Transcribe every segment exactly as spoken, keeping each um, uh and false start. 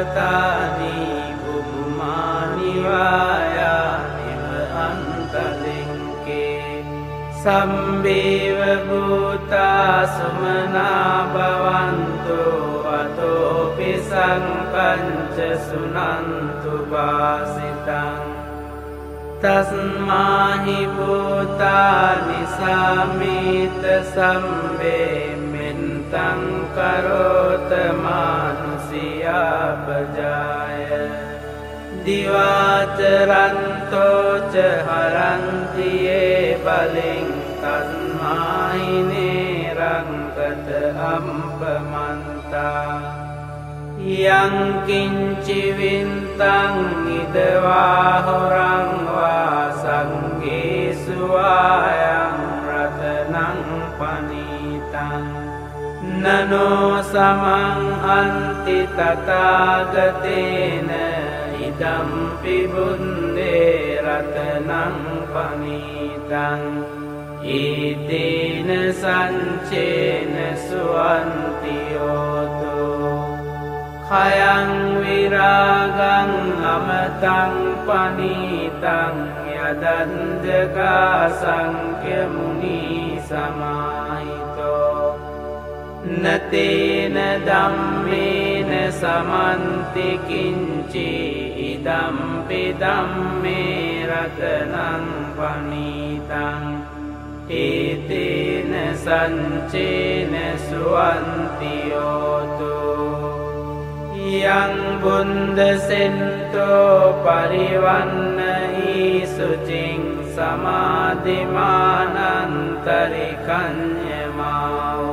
සම්පතානි බුමානි වායානිව අන්තලින්කේ සම්බේව භූතා සුමනා භවන්තු අතෝපි සංකංච සුනන්තු වාසිතං තස්මාහි භූතානි සාමීත සම්බේ මෙන්තං කරෝත මානුසියාපජාය දිවාචරන්තෝච හරන්තියේ බලෙන් තස්මාහි නේරංකත අම්පමන්තා යං කිංචි වින්තං ඉදවා හොරං වා සංගේසු වායං රතනං පනීතං නනෝ සමං අන්ති තථාගතේන ඉදම්පි බුන්දේ රතනං පනීතං ඊතේන සංචේන සුවන්ති යෝතෝ khayang viragang amatang panitang yadandaka sankhya muni samahito natena dhammena samanti kinci idampi dhamme ratanang panitang etena sancena suwanti yoto yang bunda sento parivanna isucing samadhimanantarikanyamao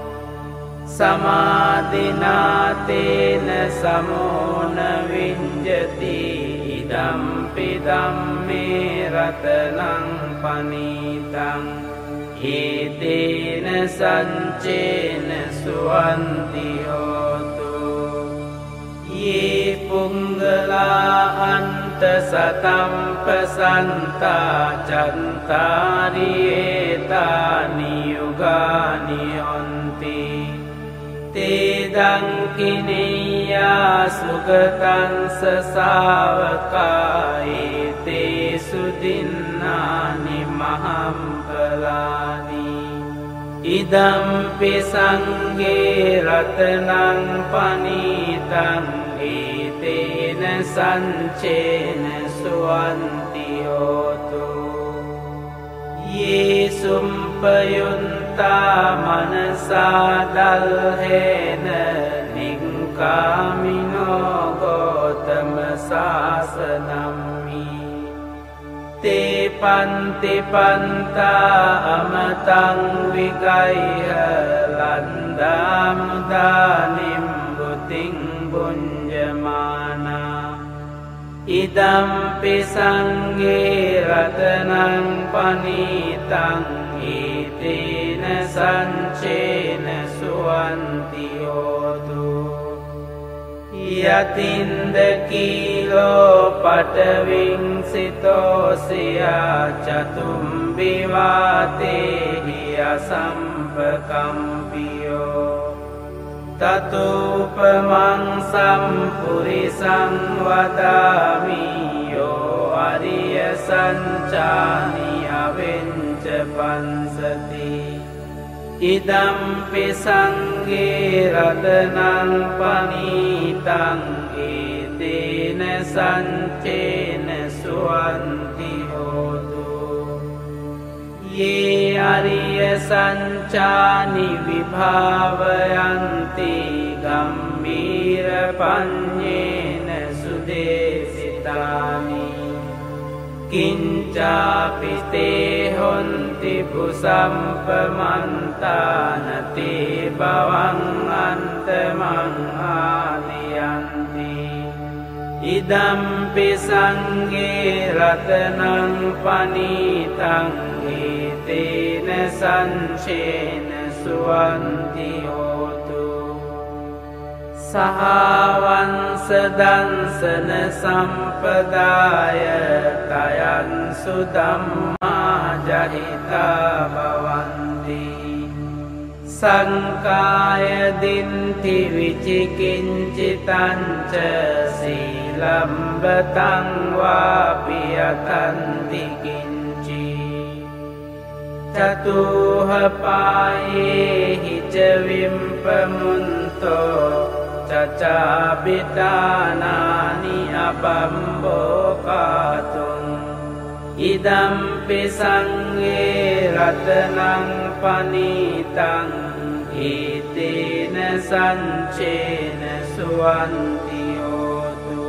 samadhinatena samona vinjati idampi dhamme ratanang panitang etena sancena suwanti hotu ye punggala anta satampasanta cantari etani yugani onti tedang kiniya sugatan sasavakai te sudinnani mahampalani idampi sangge ratanang panitang etena sancena suwanti hotu ye sumpayunta manasa dalhena nikkamino gotama sasanammi te panti panta amatang vigaya landamudanim buting bunjamana idampi sangge ratanang panitang etena sancena suwanti hotu yatinda kilo pataving sitosiya chatumbivate hiya sampakampiyo tatupamang sampurisang vadami yo ariya sanchani avenca pansati idampi sangge ratanang panitang etena sancena suwanti hotu ye ariya sanchani vibhavayanti gambhira panyena sudesitani kincapi te honti pusampamantana-te bhavang antamang aliyanti idampi sangge ratanang panitang etena sancena suwanti hotu sahavansa dansana sampadaya tayan sudamma jahita bhavanti සංකාය දින්ති විචිකිංචිතංච සීලම්බතං වාපි යතන්ති කිංචි චතුහ පායේහි ච විම්පමුන්තෝ චචාබිතානානි අබම්බෝකාතුං ඉදම්පි සංඝේ රතනං පනීතං ඒතේන සංචේන සුවන්ති හෝතු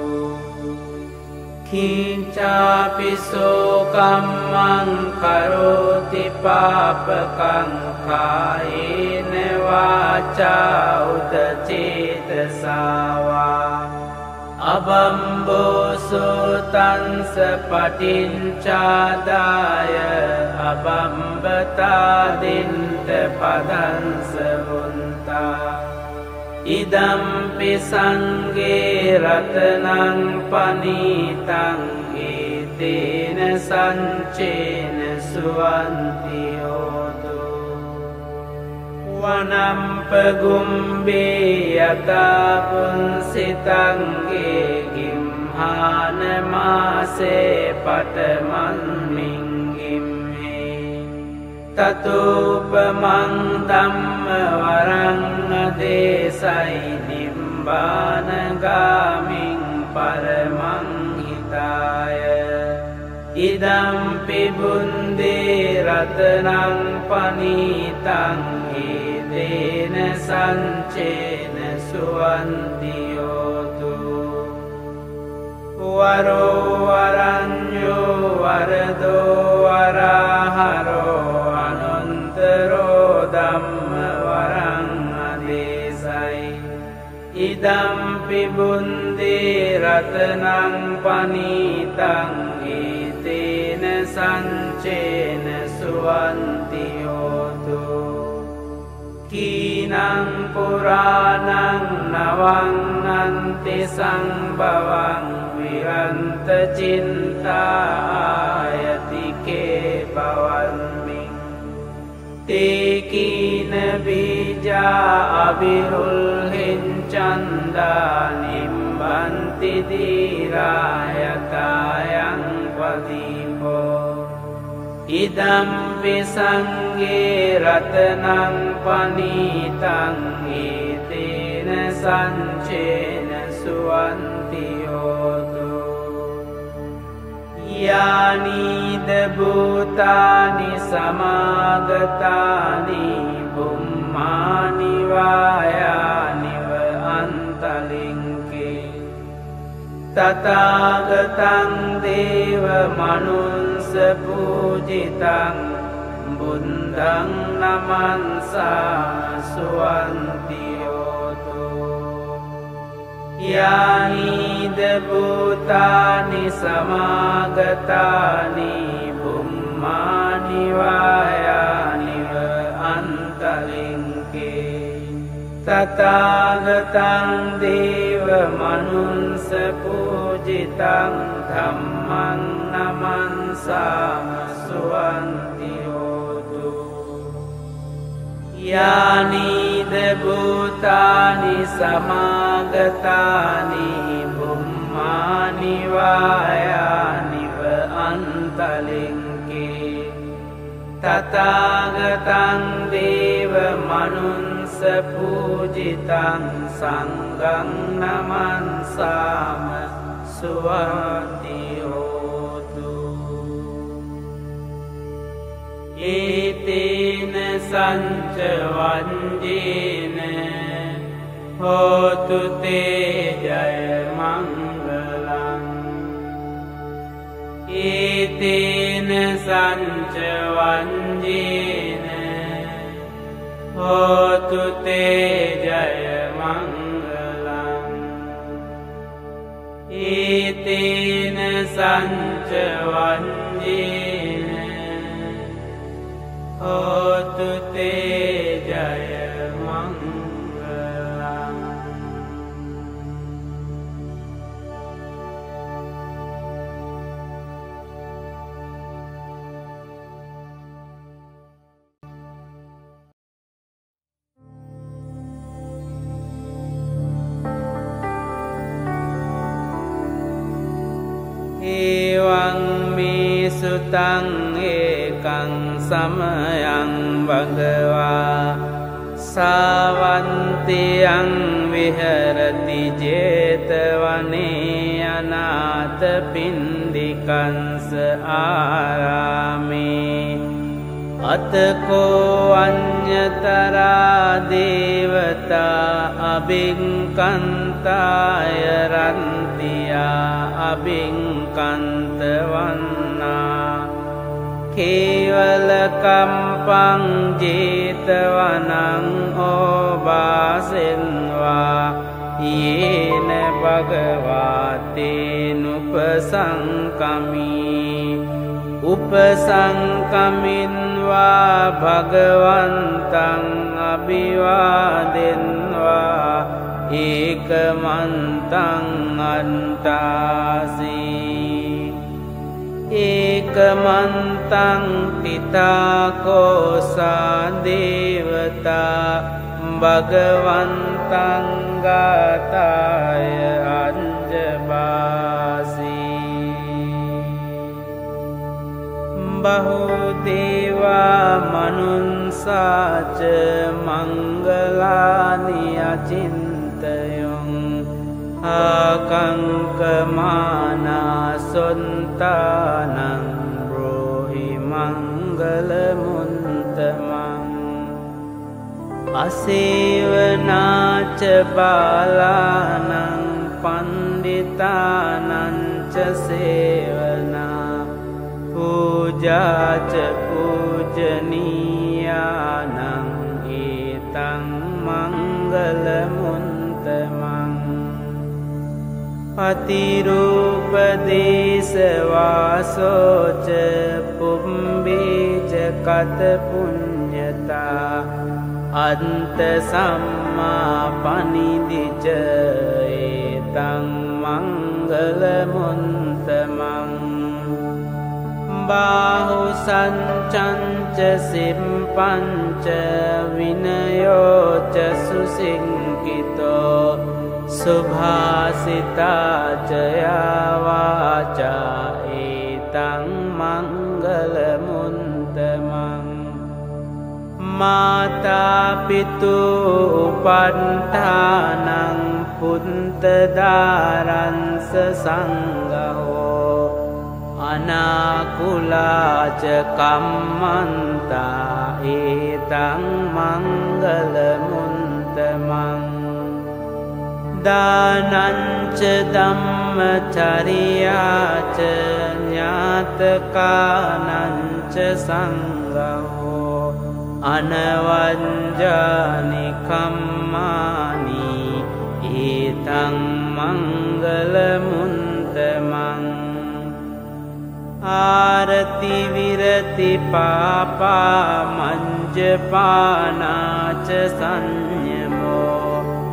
කිංචාපි සෝ කම්මං කරෝති පාපකං කායේන වාචා උද චේතසා වා අබම්බෝසෝ තංස පටිංචාදාය අබම්බතාදින්ට පදංස වුන්තා ඉදම්පි සංඝේ රතනං පනීතං ඒතේන සංචේන සුවන්ති හෝතු වනම්පගුම්බේ යතා පුන්සිතංගේ ගිම්හානමාසේ පටමන්මින්ගිම්හේ තතුපමං ධම්ම වරං අදේසයි නිම්බානගාමින් පරමං හිතාය ඉදම්පි බුන්දේ රතනං පනීතං ඒතේන සංචේන සුවන්ති හෝතු වරෝ වරඤ්ඤෝ වරදෝ වරහරෝ අනන්තරෝ ධම්ම වරං අදේසයි ඉදම්පි බුන්දේ රතනං පනීතං ඒතේන සංචේන සුවන්ති හෝතු කීනං පුරාණං නවං අන්ති සංභවං විරන්ත චින්තායතිකේ භවන්මි තේකීන බීජා අවිරුල්හෙන් චන්දා නිම්බන්ති දීරායතායං පදීපෝ ඉදම්පි සංඝේ රතනං පනීතං ඒතේන සංචේන සුවන්ති හෝතු යානීද භූතානි සමාගතානි බුම්මානි වායානිව අන්තලින්කේ තථාගතං දේව මනුස්ස පූජිතං බුද්ධං නමන්සා සුවන්ති හෝතු යානීද භූතානි සමාගතානි බුම්මානි වායානිව අන්තලින්කේ තථාගතං දේව මනුස්ස පූජිතං ධම්මං නමන්සාම සුවන්ති හෝතු යානීද භූතානි සමාගතානි බුම්මානි වායානිව අන්තලින්කේ තථාගතං දේව මනුස්ස පූජිතං සංඝං නමන්සාම සුවන්ති හෝතු ඒතේන සංච වංජේන හෝතු තේ ජය මංගලං ඒතේන සංච වංජේන හෝතු තේ ජය මංගලං ඒතේන සංච වංජේන හෝතු තේ ජය මංගලං එවං මේ සුතං ඒකං සමයං භගවා සාවන්තියං විහෙරති 제තවනේ අනාථ පින්ඩිකංස ආරාමේ අතකෝ අඤ්ඤතරා දේවතා අබින්කන්තාය රන්තියා අබින්කන්තවන්නා කේවල කම්පං 제තවනං ඕවාසෙන්වා යේන භගවාතේනුපසංකමී උපසංකමින්වා භගවන්තං අභිවාදෙන්වා ඒකමන්තං අන්තාසී ඒකමන්තං තිතාකෝසා දේවතා භගවන්තං ගාතාය අංජබාසී බහුදේවා මනුන්සාච මංගලානි අචින්තයොං ආකංකමානා සොන්තානං බ්‍රෝහි මංගලමුන්තමං අසේවනාච බාලානං පණ්ඩිතානං ච සේවනා පූජාච පූජනීයානං ඒතං මංගලමුන්තමං අතිරූපදේශවාසෝච පුම්බේච කත පුඤ්ඤතා අන්ත සම්මා පනිදිච ඒතං මංගලමුන්තමං බාහු සංචංච සිම්පංච විනයෝච සුසිංකිතෝ සුභාසිතාච යාවාචා ඒතං මංගලමුන්තමං මාතා පිතු උපන්ඨානං පුන්තදාරංස සංඝෝ අනාකුලාච කම්මන්තා ඒතං මංගලමුන්තමං දානංච ධම්මචරියාච ඥාතකානංච සංඝෝ අනවංජානි කම්මානි ඒතං මංගලමුන්තමං ආරති විරති පාපා මංජපානාච සංයමෝ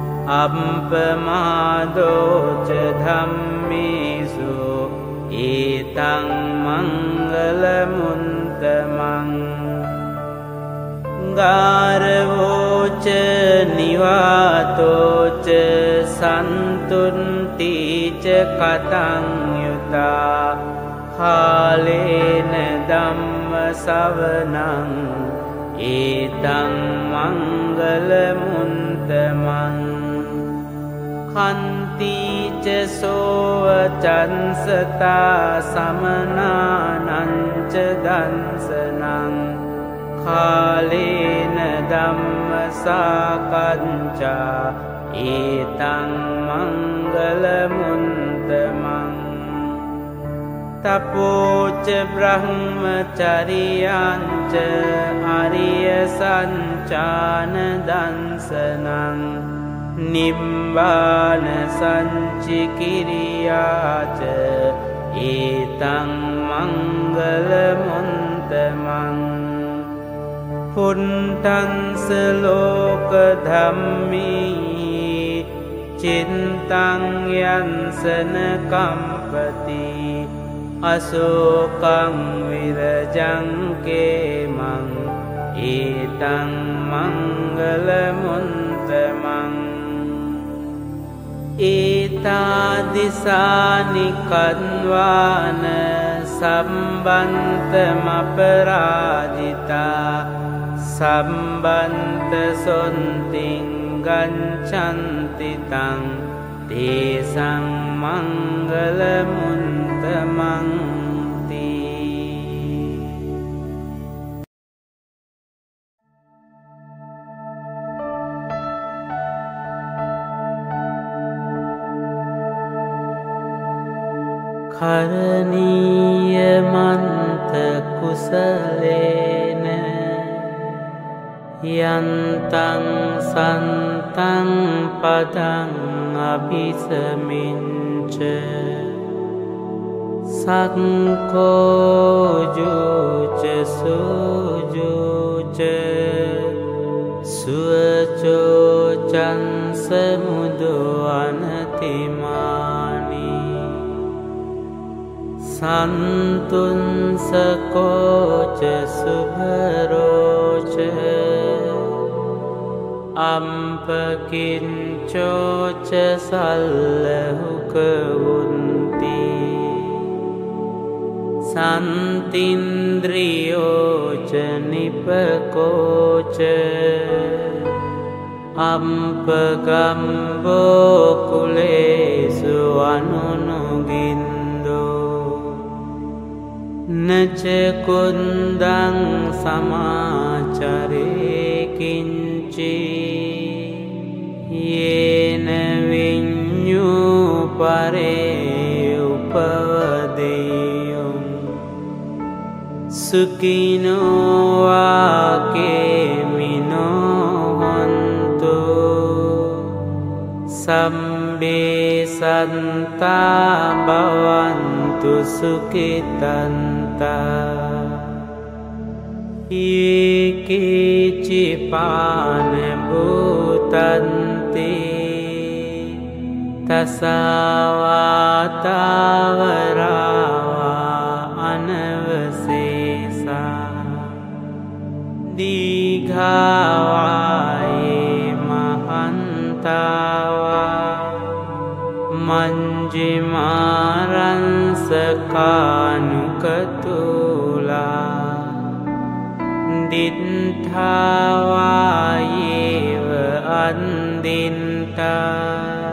අප්පමාදෝච ධම්මේසු ඒතං මංගලමුන්තමං ගාරවෝච නිවාතෝච සන්තුන්තිච කතං යුතා කාලේන ධම්ම සවනං ඒතං මංගලමුන්තමං කන්තිච සෝව චන්සතා සමනානංච දන්සනං කාලේන ධම්ම සාකච්ඡා ඒතං මංගලමුන්තමං තපෝච බ්‍රහ්මචරියංච අරිය සංචාන දන්සනං නිබ්බාන සංචිකිරියාච ඒතං මංගලමුන්තමං පුන්තංස ලෝක ධම්මී චින්තං යන්සන කම්පති අසෝකං විරජං කේමං ඒතං මංගලමුන්තමං ඒතාදිසානි කන්වාන සම්බන්තමපරාජිතා සම්බන්ත සොන්තිං ගංචන්තිතං තේසං මංගල මුන්තමන්ති. කරණීය මන්ත කුසලේන යන්තං සන්තං පදං අභිසමිංච සක්ඛෝජුච සුජුච සුවචෝචං සමුදෝ අනතිමානි සන්තුන් සකෝච සුභරෝච අම්පකින්චෝච සල්ලහුකවුන්ති සන්තින්ද්‍රියෝච නිපකෝච අම්පගම්බෝ කුලේසු අනුනුගින්දෝ නච කුන්දං සමාචරේකින්චි යේන විඤ්ඤූ පරේ උපවදේයං සුඛිනෝ වාකේමිනෝ හන්තු සම්බේ සන්තා භවන්තු සුඛිතන්තා ඒකේචිපාන භූතන්ති තසවාතාවරාවා අනවසේසා දීඝාවායේ මහන්තාවා මංජිමාරංසකානුකතුලා දිත්ථාවායේව අන්දින්තා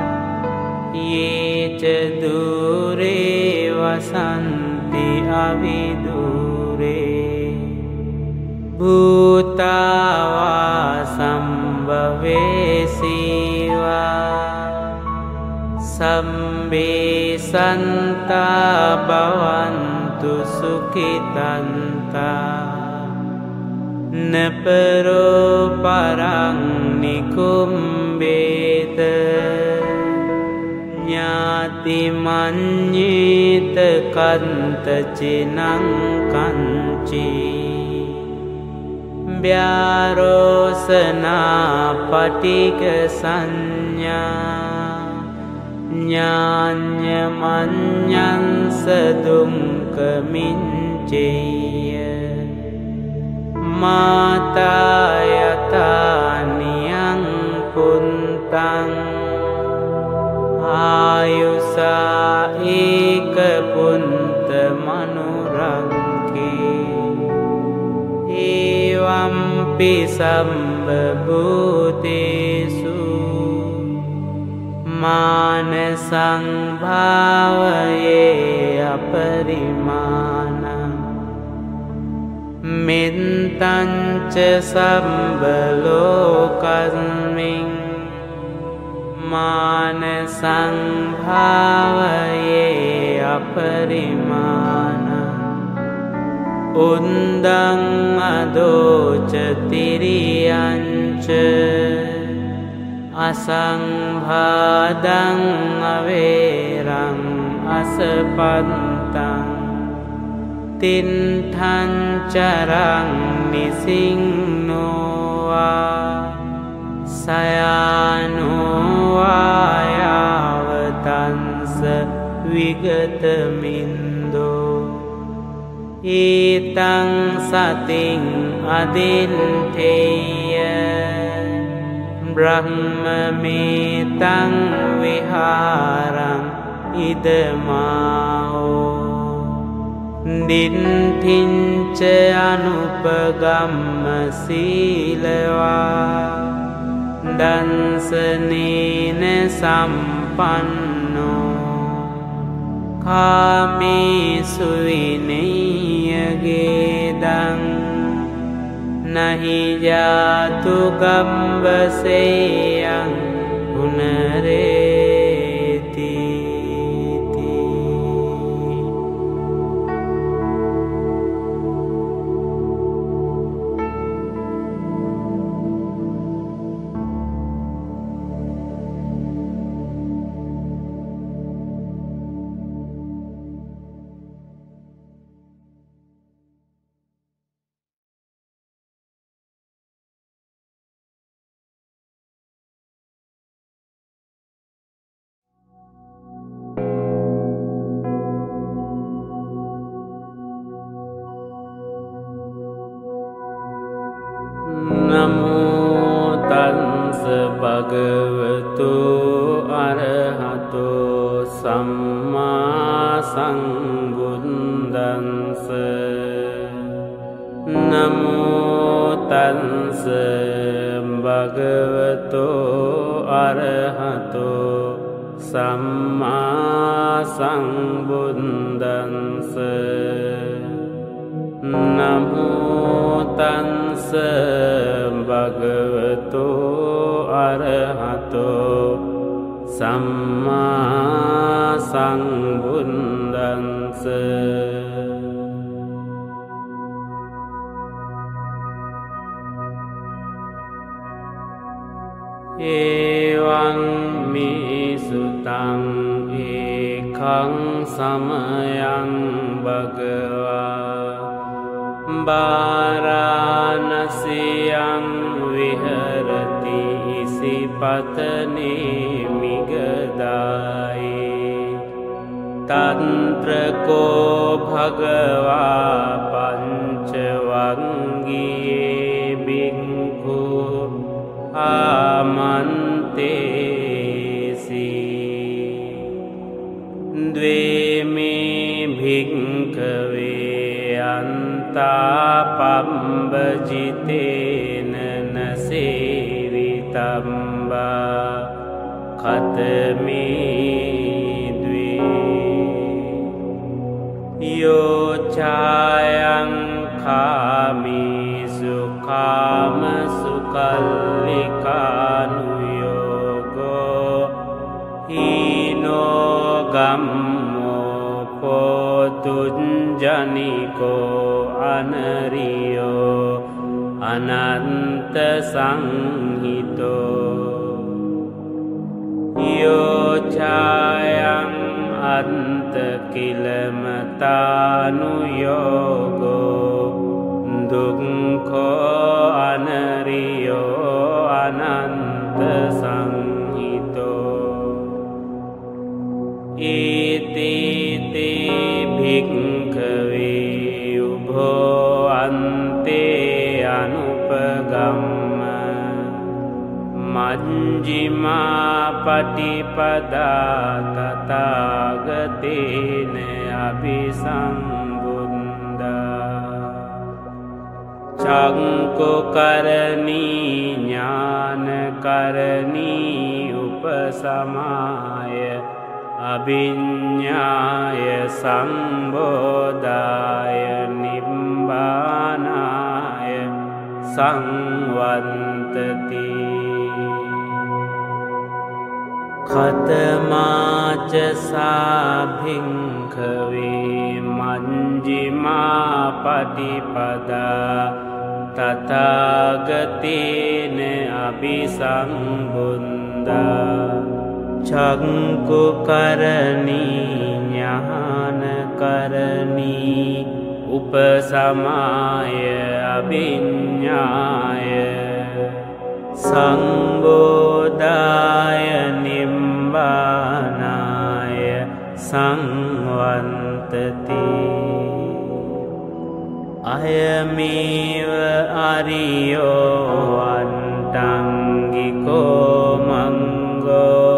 යේච දුරේ වසන්ති අවිදුරේ භූතාවා සම්භවේසීවා සම්බේ සන්තා භවන්තු සුඛිතන්තා නපරෝ පරං නිකුම්බේත ඥාති මඤ්ඤේත කන්ත චිනං කංචි ව්‍යාරෝසනා පටික සංඥා ඥාඤ්ඤ මඤ්ඤංස දුක්ඛ මිච්ඡේය මාතා යතානියං පුන්තං ආයුසා ඒක පුන්ත මනුරංකේ ඒවම්පි සම්බභූතේසු මාන සංභාවයේ අපරිමාණං මෙත්තංච සම්බලෝකස්මින් මාන සංභාවයේ අපරිමාණං උන්දං අදෝච තිරියංච අසංභාදං අවේරං අසපන්තං තින්ඨං චරං නිසින්නෝවා සයානෝවා යාවතංස විගතමින්දෝ ඊතං සතින් අදින්ඨේය Brahmamitang viharang idamao Dittinca anupagamma silawa Dansanena sampanno Kamesu vinayagedang Nahi jatu gambaseyang punareti Namo tassa bhagavato arahato samma sambuddhassa Namo tassa bhagavato arahato samma sambuddhassa Namo tassa bhagavato arahato samma sambuddhassa Evaṁ me sutaṁ ekaṁ samayaṁ bhagava Varanasiyang viharati isipatane migadaye Tantra ko bhagava pancavangiye bhikkhu amantesi Dve me bhikkhave Antapambajitena nasevitamba khatami dve Yo chayang kami sukama sukallikanu yogo Hino gammo potujjaniko anariyo ananta sanghito Yo chayang anta kilamatanu yogo Dukkho anariyo ananta sanghito Iti te bhikkhave ubho ante anupagamma Majjhima patipada tathagatena abhisambuddha Cangkukarani jnanakarani upasamaya Abhinyaya sambodhaya nibbānāya samvantati Khatamāca sābhiṅkhave majjhimā patipada Tathāgatena abhisambuddha Cangkukarani jnanakarani upasamaya abhinyaya sambodhaya nibbānāya samvantati Ayameva ariyo අට්ටංගිකෝ මංගෝ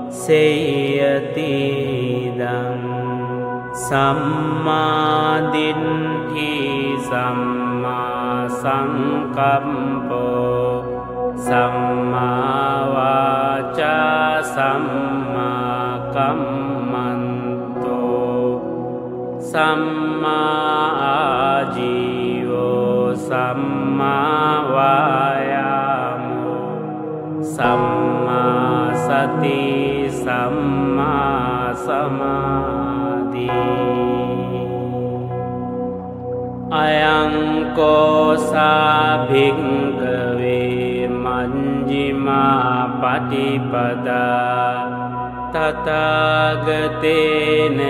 සේයතිදං සම්මාදිට්ඨි සම්මා සංකම්පෝ සම්මා වාචා සම්මා කම්මන්තෝ සම්මා ආජීවෝ සම්මා වායාමෝ සම්මා සති සම්මා සමාධි අයං කෝසා භික්ඛවේ මජ්ක්‍ධිමා පටිපදා තථාගතේන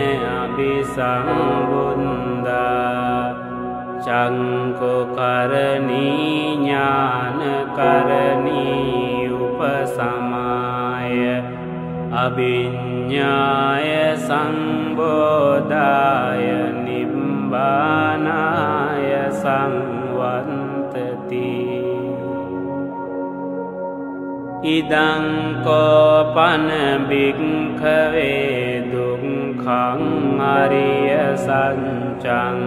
අභිසම්බුද්ධා චංකෝ කරණී ඥාන කරණී උපසමාය අභිඤ්ඤාය සංබෝධාය නිබ්බානාය සංවත්තති ඉදං කෝපන භික්ඛවේ දුක්ඛං අරිය සත්‍යං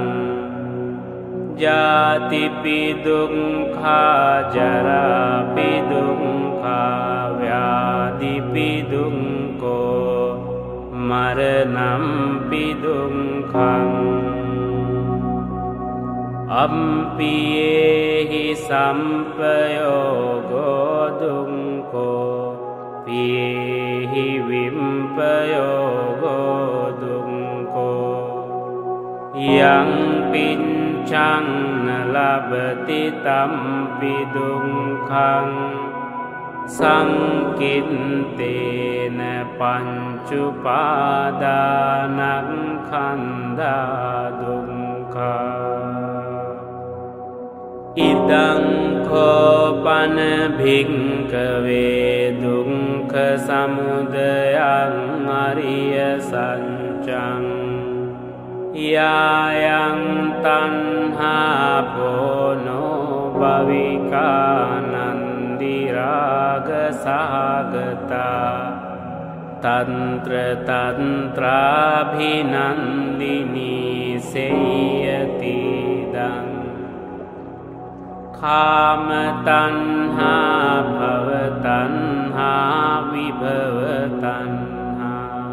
ජාතිපි දුක්ඛා ජරාපි දුක්ඛා ව්‍යාධිපි දුක්ඛෝ මරණම්පි දුක්ඛං අම්පියේහි සම්පයෝගෝ දුක්ඛෝ පියේහි විම්පයෝගෝ දුක්ඛෝ යං පිච්ඡං ලබති තම්පි දුක්ඛං සංකිත්තේන පංචුපාදානස්කන්ධා දුක්ඛා ඉදං කෝපන භික්ඛවේ දුක්ඛ සමුදයං අරිය සත්‍යං යායං තණ්හා පොනෝ භවිකානන්දි රාග සහගතා තන්ත්‍ර තන්ත්‍රාභිනන්දිනී සේයති දං කාම තණ්හා භව තණ්හා විභව තණ්හා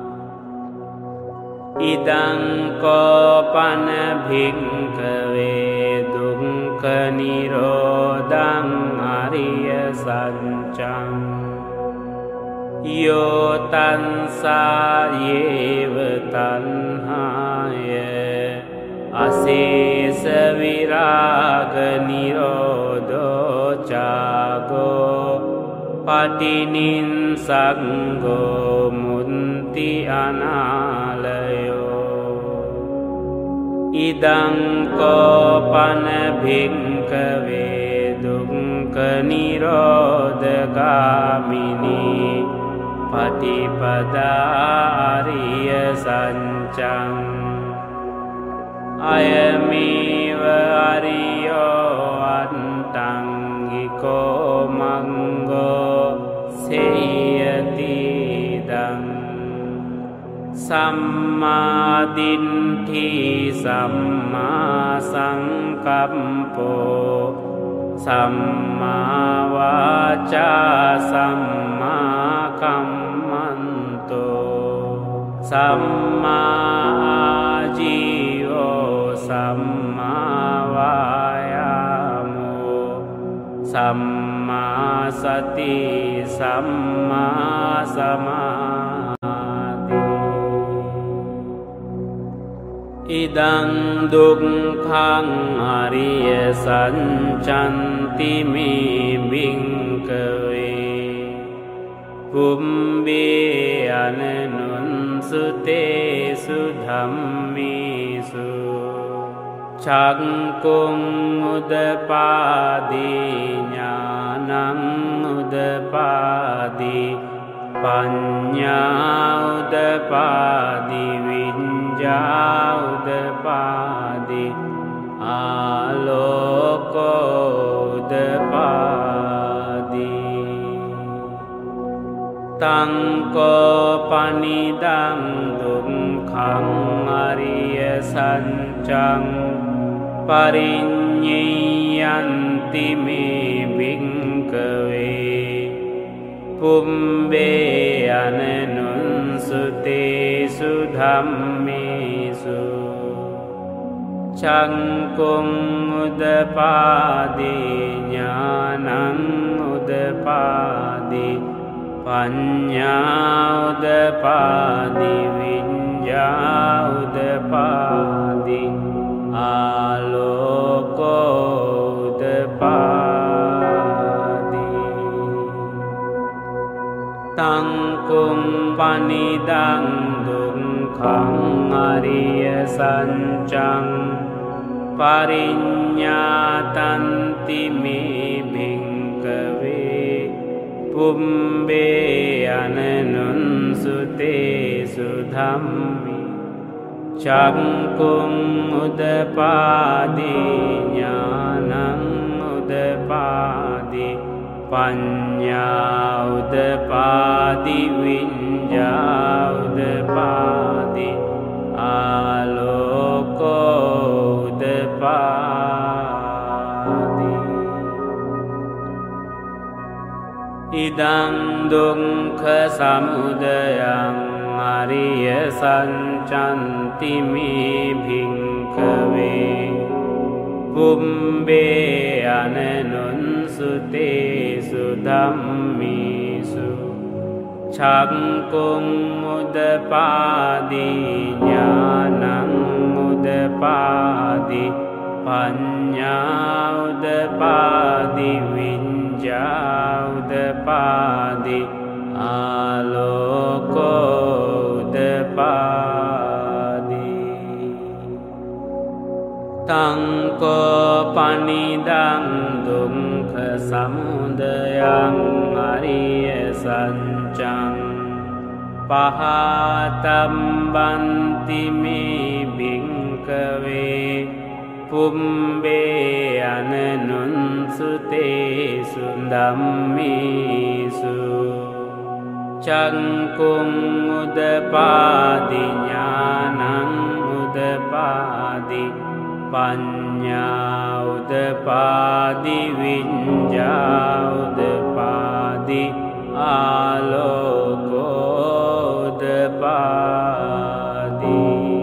ඉදං කෝපන භික්ඛවේ දුක්ඛ නිරෝධං අරිය සත්‍යං යෝ තංසායේව තණ්හාය අශේෂ විරාග නිරෝධෝ චාගෝ පටිනිස්සග්ගෝ මුන්ති අනාලයෝ ඉදං කෝපන භික්ඛවේ දුක්ඛ නිරෝධගාමිනී පටිපදා අරිය සත්‍යං අයමේව අරියෝ අට්ටංගිකෝ මංගෝ සේයතිදං සම්මාදිට්ඨි සම්මා සංකම්පෝ සම්මා වාචා සම්මා කම්මන්තෝ සම්මා ආජීවෝ සම්මා වායාමෝ සම්මා සති සම්මා සමාධි ඉදං දුක්ඛං අරිය සත්‍යන්ති මේ භික්ඛවේ පුම්බේ අනනුන්සුතේසු ධම්මේසු චක්කුං උදපාදී ඥානං උදපාදී පඤ්ඤා උදපාදී විඤ්ඤා උදපාදී ආලෝකෝ උදපාදී ตังโกปนิดังดุงขังอริยสัจจังปริญญยันติเมภิกขเวปุมเบอนันนุสุเตสุธัมเมสุชังคุงอุดปาดิญาณังอุดปาดิปัญญาอุดปาดิวิญญาอุดปาดิอาโลโกอุดปาดิตังคุงปนิดังดุงขังอริยสัจจังปริญญาตันติเมภิกขเวปุมเบอนันนุสุเตสุธัมมิชังคุงอุดปาดิญาณังอุดปาดิปัญญาอุดปาดิวิญญาอุดปาดิอาโลโกอุดปาดิอิดังดุงขสมุทัยังอริยสัจจันติเมภิกขเวปุมเบอนันนุสุเตสุธัมมิสุชังคุงอุดปาดิญาณังอุดปาดิปัญญาอุดปาดิวิญญาอุดปาดิอาโลโกอุดปาดิตังโกปนิดังดุงขสมุทัยังอริยสัจจังปหาตัมบันติเมภิกขเวปุมเบอนันนุสุเตสุธัมเมสุชังคุงอุดปาดิญาณังอุดปาดิปัญญาอุดปาดิวิญญาอุดปาดิอาโลโกอุดปาดิ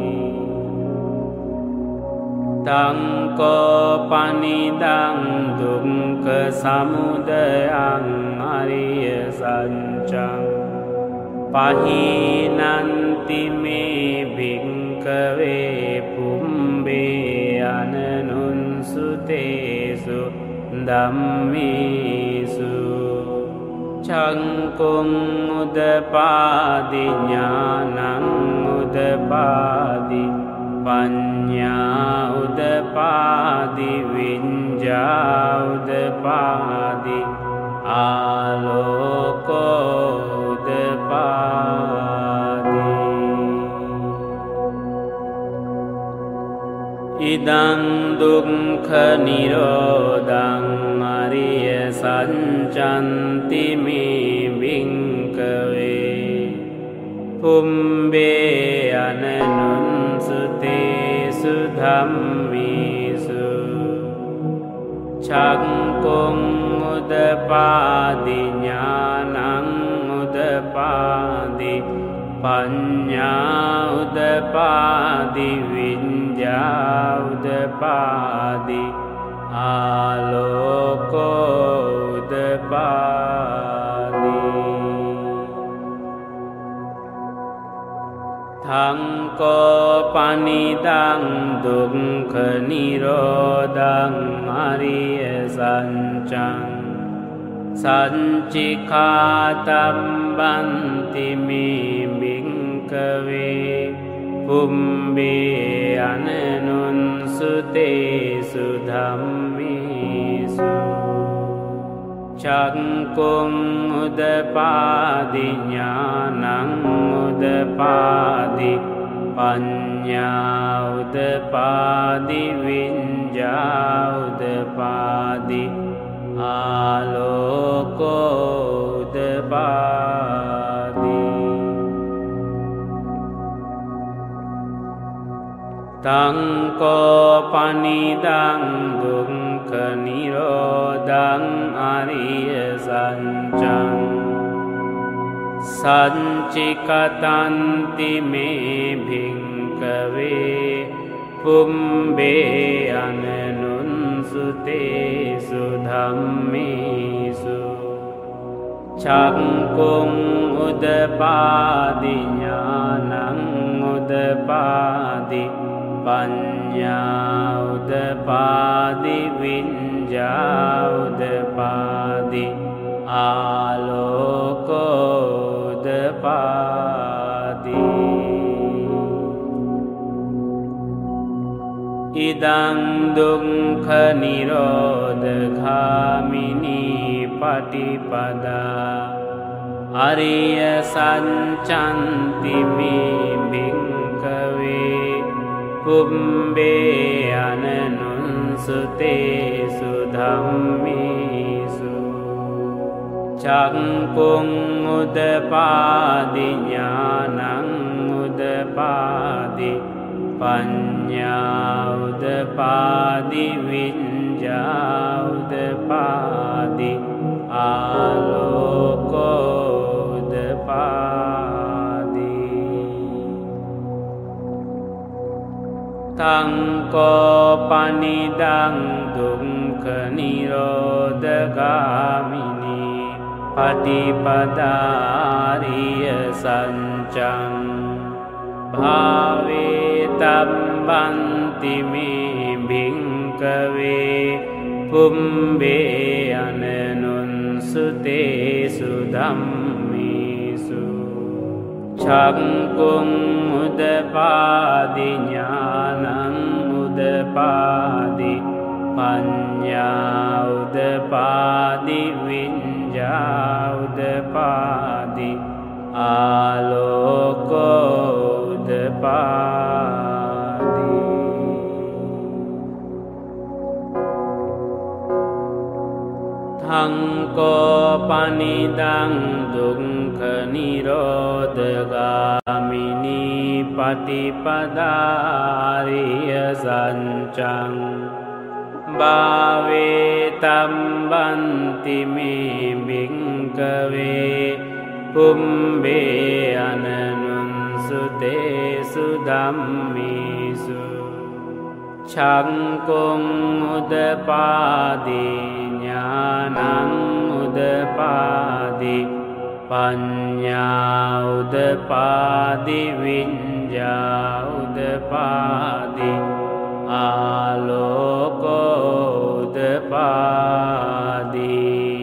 ตังโกปนิดังดุงขสมุทัยังอริยสัจจังปหินันติเมภิกขเวปุมเบอนันนุสุเตสุธัมมิสุชังคุงอุดปาดิญาณังอุดปาดิปัญญาอุดปาดิวิญญาอุดปาดิอาโลโกอุดปาดิอิดังดุงขนิโรธังอริยสัจจันติเมภิกขเวปุมเบอนันนุสุเตสุธัมมิสุชังคุงอุดปาดิญาณังอุดปาดิปัญญาอุดปาดิวิญญาอุดปาดิอาโลโกอุดปาดิทังโกปนิดังดุงขนิโรธังอริยสัจจังสัจจิคาตัมบันติเมภิกขเวปุมเบอนันนุสุเตสุธัมมิสุชังคุงอุดปาดิญาณังอุดปาดิปัญญาอุดปาดิวิญญาอุดปาดิอาโลโกอุดปา තංකෝ පනිදං දුක්ඛ නිරෝධං අරිය සත්‍යං සංචිකතන්ති මේ භික්ඛවේ පුම්බේ අනනුන්සුතේසු ධම්මේසු චක්කුං උදපාදි ඥානං උදපාදි පඤ්ඤා උදපාදි විඤ්ඤා උදපාදි ආලෝකෝ උදපාදි ඉදං දුක්ඛ නිරෝධගාමිනී පටිපදා අරිය සත්‍යන්ති මේ භික්ඛවේ පුම්බේ අනනුන්සුතේසු ධම්මේසු චක්කුං උදපාදි ඥානං උදපාදි පඤ්ඤා උදපාදි විඤ්ඤා උදපාදි ආලෝකෝ උදපාදි තංකෝ පනිදං දුක්ඛ නිරෝධගාමිනී පටිපදාරිය සත්‍යං භාවේ තබ්බන්ති මේ භික්ඛවේ පුම්බේ අනනුන්සුතේසු ධම්මේසු චක්කුං උදපාදි ඥානං උදපාදි පඤ්ඤා උදපාදි විඤ්ඤා උදපාදි ආලෝකෝ උදපාදි තංකෝ පනිදං දුක්ඛ නිරෝධගාමිනී පටිපදාරිය සත්‍යං භාවේ තබ්බන්ති මේ භික්ඛවේ පුම්බේ අනනුන්සුතේසු ධම්මේසු චක්කුං උදපාදි ඥානං උදපාදි පඤ්ඤා උදපාදි විඤ්ඤා උදපාදි ආලෝකෝ උදපාදි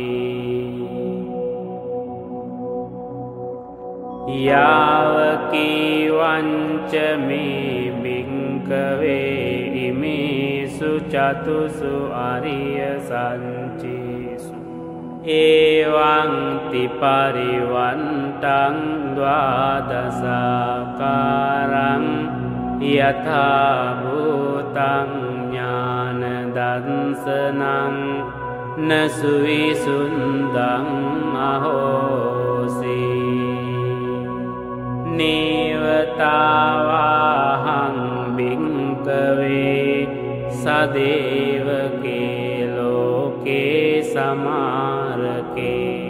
යාවකීවංච මේ භික්ඛවේ ඉමේසු චතුසු අරිය සත්‍යේසු එවං තිපරිවන්තං ද්වාදසාකාරං යථා භූතං ඥාන දර්ශනං නසුවිසුන්දං අහෝසි නේවතාවාහං භික්ඛවේ සදේවකේ ලෝකේ සමාරකේ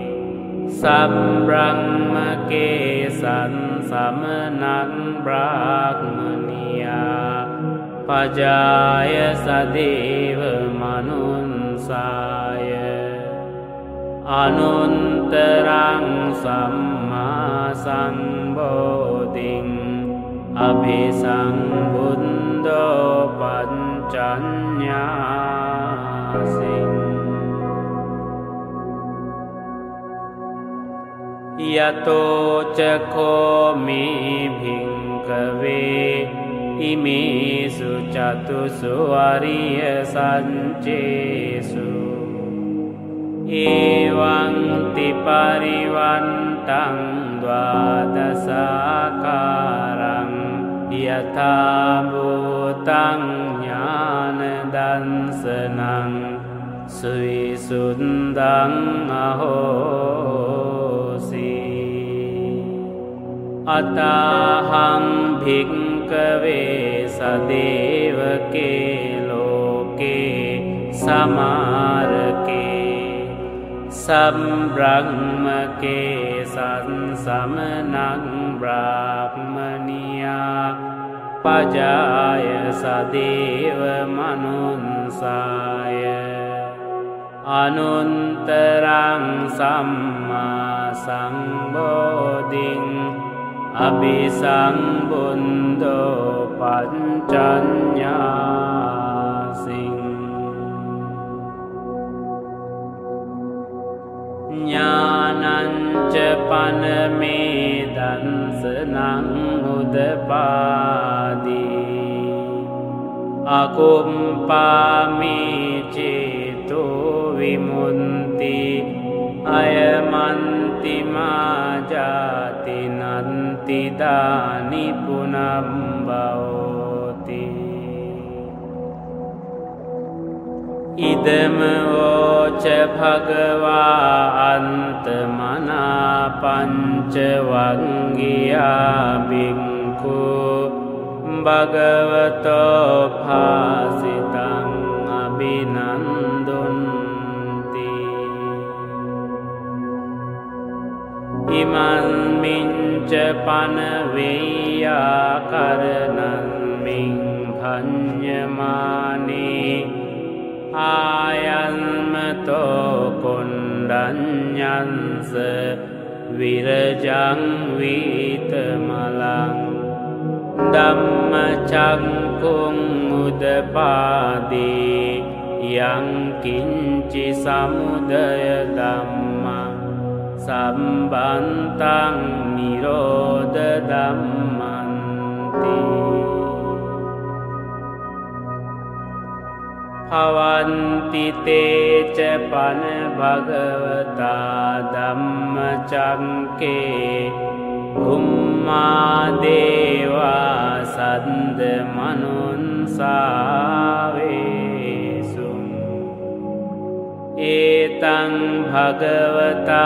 සම්බ්‍රහ්මකේ සංසමනං බ්‍රාහ්මනියා පජාය සදේව මනුන්සාය අනුන්තරං සම්මා සම්බෝධින් අභිසම්බුද්ධෝ පඤ්චඤ්ඤාසින් යතෝ චකෝ මේ භික්ඛවේ ඉමේසු චතුසු අරිය සත්‍යේසු එවං තිපරිවන්තං ද්වාදසාකාරං යථා භූතං ඥාන දර්ශනං සුවිසුන්දං අහෝසි අතහං භික්ඛවේ भिक्कवे सदेवके लोके समारके सम्ब्रह्मके संसमनं ब्राह्मणिया पजाय सदेव मनुंसाय अनुत्तरं सम्मा संबोधिं अभिसंबुद्धो पञ्चन्यासिं ज्ञानञ्च पनमेदंसनं उदपादि अकुम्पामि चेतो विमुन्ति अयमन्ति मा जाति नन्ति दानि पुनः भवति इदम वोच भगवा अन्तमना पञ्चवङ्गिया भिक्खु भगवतो भासितं अभिनन्दन्ति इमन्मिञ्च पनवेय्याकरणन्मिं भञ्जमाने आयन्मतो कुण्डन्यंस विरजं वीतमलं धम्मचक्कुं उदपादि यं किञ्चि समुदय धम्म सम्बन्तं निरोध धम्मन्ति भवन्ति ते च पन भगवता धम्मचक्के भूम्मा देवा सन्दमनुंसावेषु एतं भगवता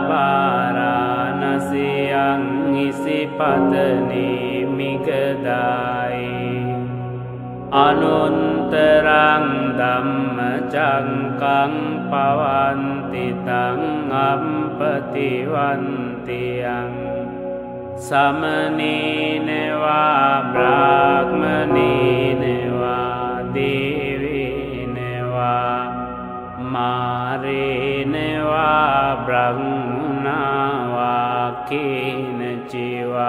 वाराणस्यां निशिपतने मिगदाये अनुत्तरं धम्मचक्कं पवन्ति तं अम्पतिवन्त्यं समनेन वा ब्राह्मणेन वा देवेन वा मारेण वा ब्रह्मणा वा केनचिवा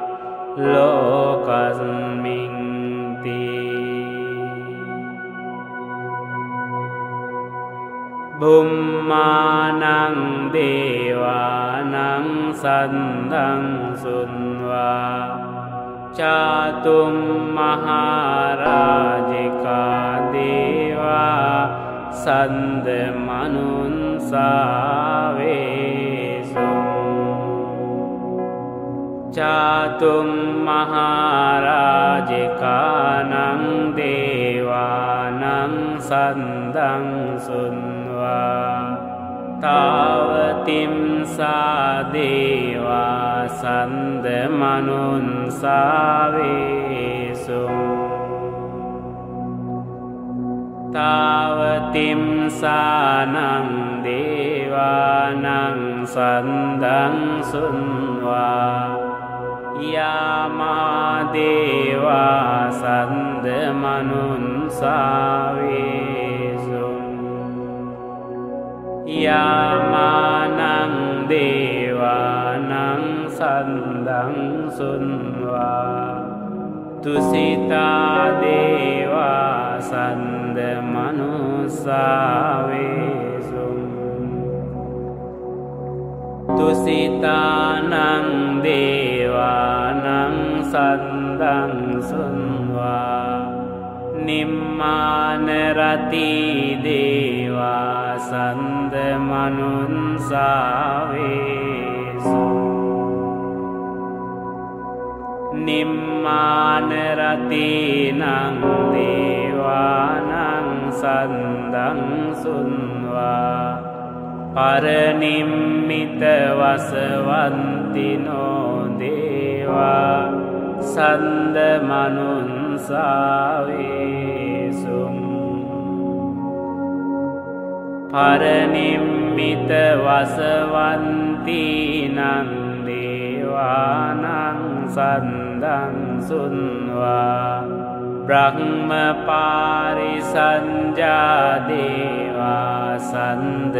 लोकस्मिन् भूम्मानं देवानं सन्दं सुन्वा चातुं महाराजिका देवा सन्दमनुंसावेषु चातुं महाराजिकानं देवानं सन्दं सुन्वा तावतीं सा देवा सन्दमनुंसावेषु तावतीं सानं देवानं सन्दं सुन्वा यामा देवा सन्दमनुंसावेषु यामानं देवानं सन्दं सुन्वा तुसिता देवा सन्दमनुंसावेषु तुसितानं देवानं सन्दं सुन्वा निम्मानरति देवा सन्दमनुंसावेषु निम्मानरतीनां देवानां सन्दं सुन्वा परनिम्मितवसवन्तिनो देवा සන්ද මනුන්සාවේසුම් පරනිම්මිත වසවන්තිනං දේවානං සන්දං සුන්වා බ්‍රහ්ම පාරිසංජා දේවා සන්ද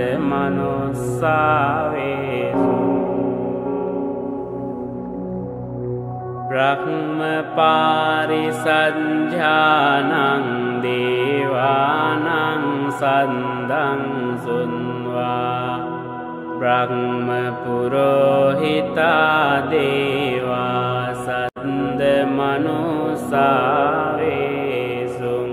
මනුස්සාවේසු බ්‍රහ්ම පාරිසංජානං දේවානං සන්දං සුන්වා බ්‍රහ්ම පුරෝහිතා දේවා සන්ද මනුස්සාවේසුං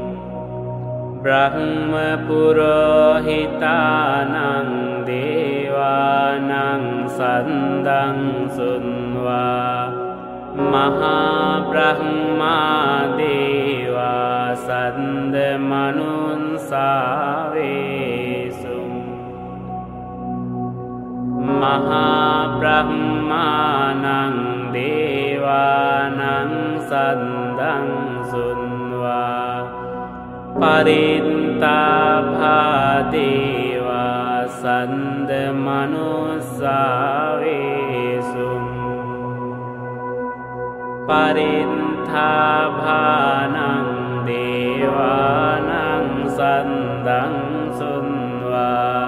බ්‍රහ්ම පුරෝහිතානං දේවානං සන්දං සුන්වා මහා බ්‍රහ්මා දේවා සන්ද මනුන්සාවේසුං මහා බ්‍රහ්මානං දේවානං සන්දං සුන්වා පරිත්තාභා දේවා සන්ද මනුස්සාවේසුං පරිත්තාභානං දේවානං සන්දං සුන්වා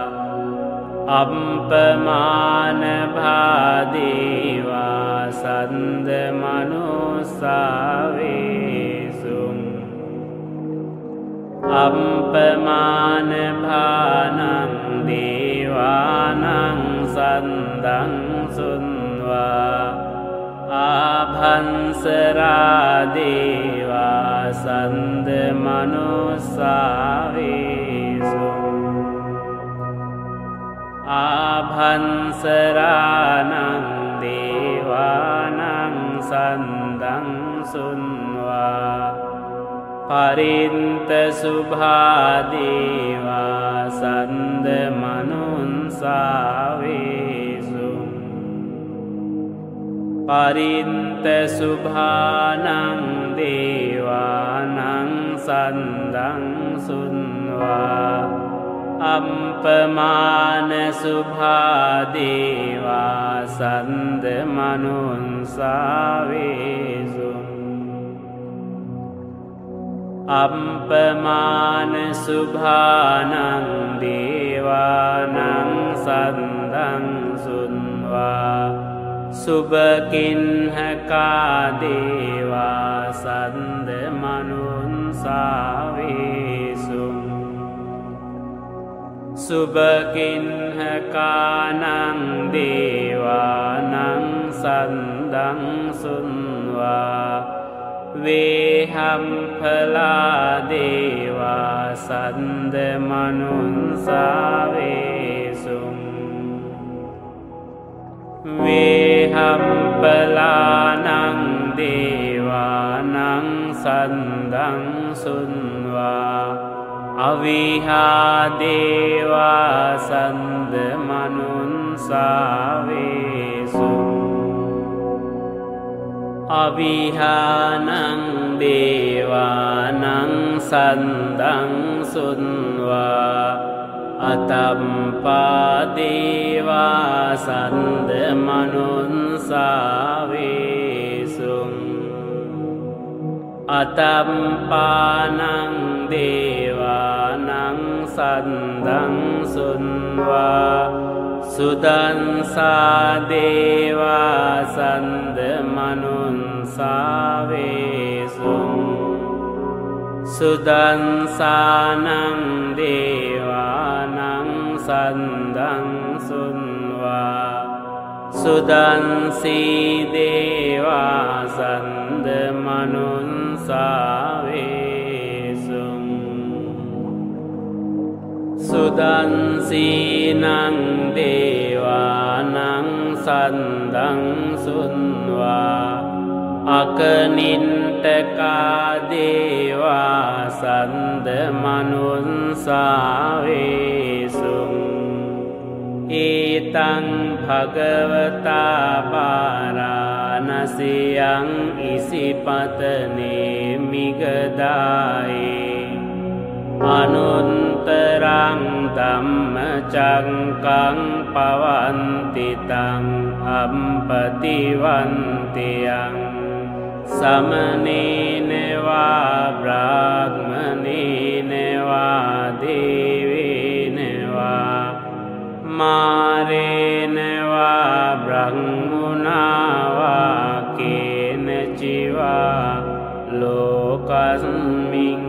අප්පමාන භාදේවා සන්ද මනුස්සාවේසුං අප්පමාන භානං දේවානං සන්දං සුන්වා ආභංසරා දේවා සන්ද මනුස්සාවේසුං ආභංසරානං දේවානං සන්දං සුන්වා පරින්ත සුභා දේවා සන්ද මනුන්සාවේසුං පරින්ත සුභානං දේවානං සන්දං සුන්වා අප්පමාන සුභා දේවා සන්ද මනුන්සාවේසුං අප්පමාන සුභානං දේවානං සන්දං සුන්වා සුභකින්හකා දේවා සන්ද මනුන්සාවේසුං සුභකින්හකානං දේවානං සන්දං සුන්වා වේහම්ඵලා දේවා සන්ද මනුන්සාවේසුං වේහම්ඵලානං දේවානං සන්දං සුන්වා අවිහා දේවා සන්ද මනුන්සාවේසුං අවිහානං දේවානං සන්දං සුන්වා අතම්පා දේවා සන්ද මනුන්සාවේසුං අතම්පානං දේවානං සන්දං සුන්වා සුදන්සා දේවා සන්ද මනුන්සාවේසුං සුදන්සානං දේවානං සන්දං සුන්වා සුදන්සී දේවා සන්ද මනුන්සාවේසුං සුදන්සීනං දේවානං සන්දං සුන්වා අකනින්ටකා දේවා සන්ද මනුන්සාවේසුං ඒතං භගවතා පාරා නසියං ඉසිපතනේ මිගදායේ අනුන්තරං ධම්මචක්කං පවන්තිතං අම්පතිවන්තියං සමනේනවා බ්‍රාහ්මනේනවා දේවේනවා මාරේනවා බ්‍රහ්මුණාවා කේනචිවා ලෝකස්මින්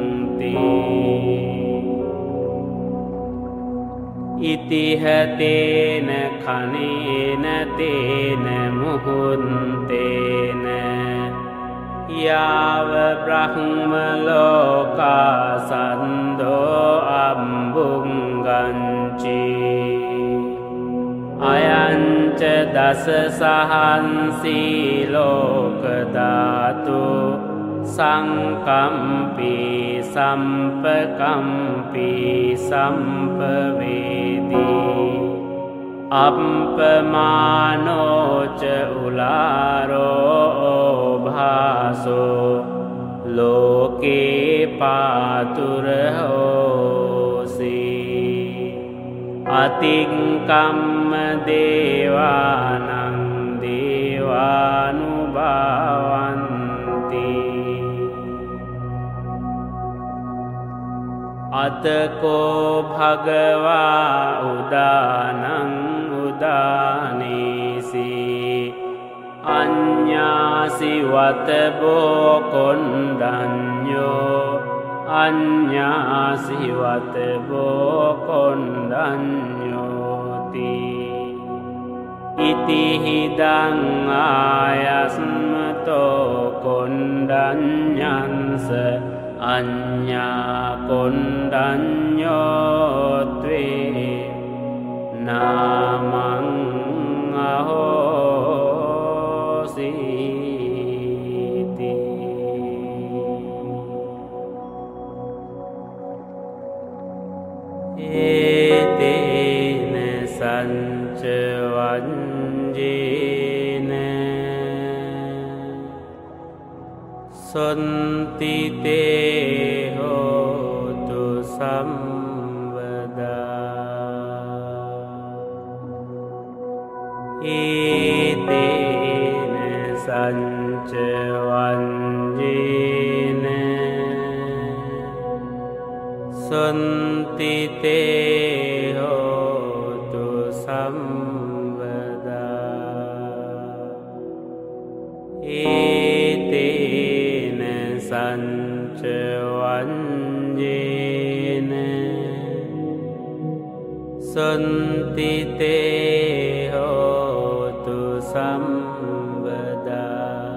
ඉතිහතේන කනේන තේන මුහුන්තේන යාව බ්‍රහ්ම ලෝකා සන්දෝ අම්බුංගංචි අයංච දස සහන්සී ලෝක ධාතු සංකම්පී සම්පකම්පී සම්පවේදී අප්පමානෝච උලාරෝ භාසෝ ලෝකේ පාතුරහෝසි අතික්කම්ම දේවානං දේවානුභාවන්ති අතකෝ භගවා උදානං උදානීසි අඤ්ඤාසි වතබෝ කොණ්ඩඤ්ඤෝ අඤ්ඤාසි වතබෝ කොණ්ඩඤ්ඤෝති ඉතිහිදං ආයස්මතෝ කොණ්ඩඤ්ඤංස අඤ්ඤා කොණ්ඩඤ්ඤෝත්වේ නාමං අහෝසීති ඒතේන සංච වංජේන සොන්තිතේ හෝතු සම්වදා ඒතේන සංච වංජේන සොන්තිතේ හෝතු සම්වදා ඒතේන සංච වංජේන සොන්තිතේ හෝතු සම්වදා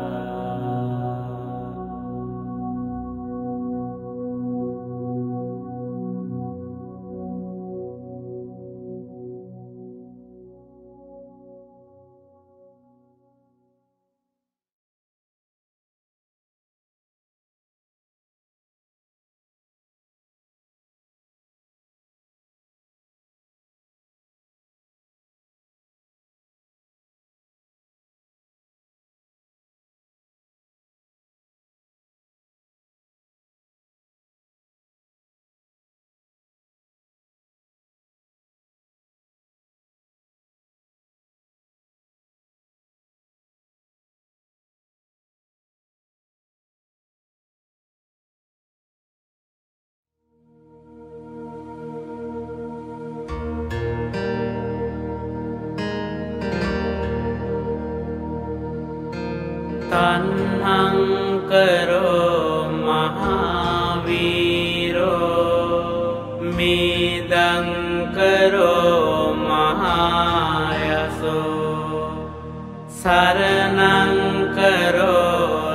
තණ්හං කරෝ මහාවීරෝ මේදං කරෝ මහායසෝ සරණං කරෝ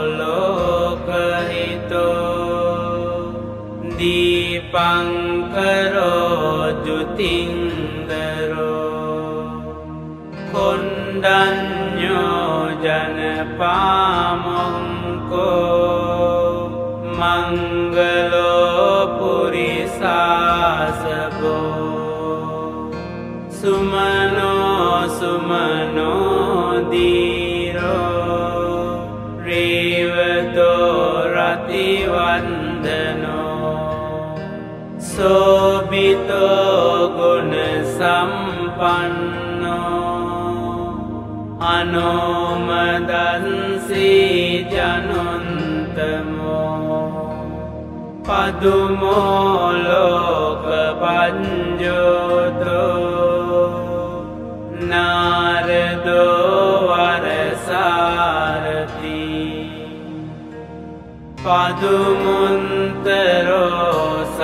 ලෝකහිතෝ දීපං කරෝ ජුතින්දරෝ කොණ්ඩඤ්ඤෝ ජනපාමොංකෝ මංගලෝ පුරිසාසබෝ සුමනෝ සුමනෝ දීරෝ වන්දනෝ සෝබිතෝ ගුණ සම්පන්නෝ අනෝමදන්සී ජනුන්තමෝ පදුමෝ ලෝක පඤ්ඤෝතෝ නාරදෝ වරසාරති පදුමුන්තරෝ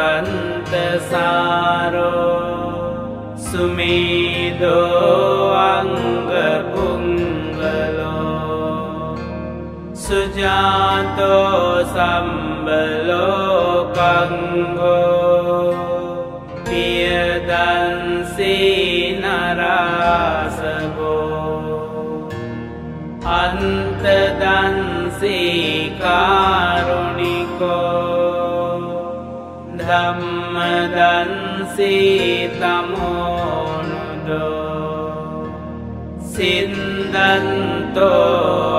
සන්තසාරෝ සුමේදෝ අංග පුංගලෝ සුජාතෝ සම්බලෝකංගෝ පියදන්සී නරාසගෝ අන්තදන්සී කාරුණිකෝ ධම්මදන්සී තමෝනුදෝ සින්දන්තෝ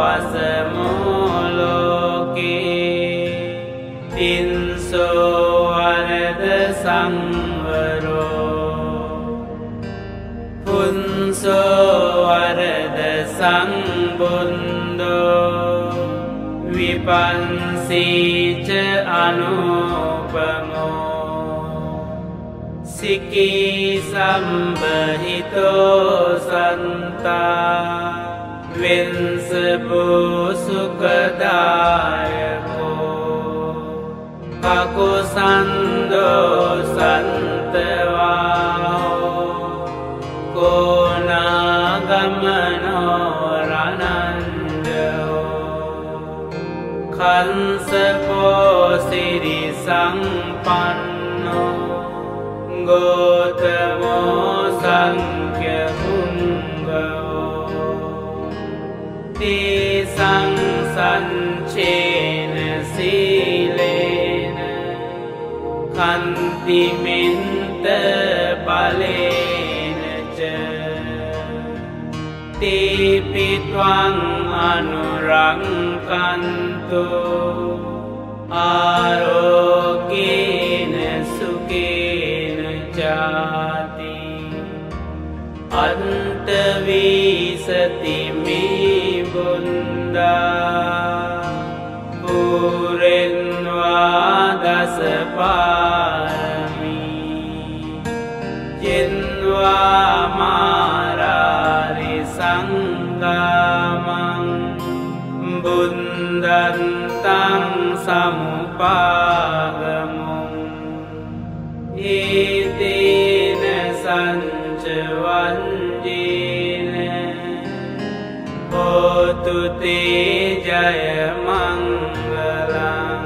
අසමෝලෝකේ තින්සෝ වරද සංවරෝ පුන්සෝ වරද සංබුන්දෝ විපන්සීච අනුපමෝ සිකී සම්බහිතෝ සන්තා වින්සබෝ සුඛදායකෝ කකුසන්දෝ සන්තවාහෝ කෝනාගමනෝ කංසපෝ සිරි සංපන්නෝ ගෝතමෝ සංඛ්‍ය පුංගවෝ තේසං සංචේන සීලේන කන්තිමින්ත බලේන ච තීපිත්වං අනුරංකන්තෝ ආරෝග්‍යේන සුඛේන ජාති අන්තවීසති මේ බුන්දා පුරෙන්වා දසපාරමී ජෙන්වා මාරාරි සංගාමං බුන්දන්තං සමුපාගමුං ඒතේන සංචවන්ජේන හෝතු තේ ජය මංගලං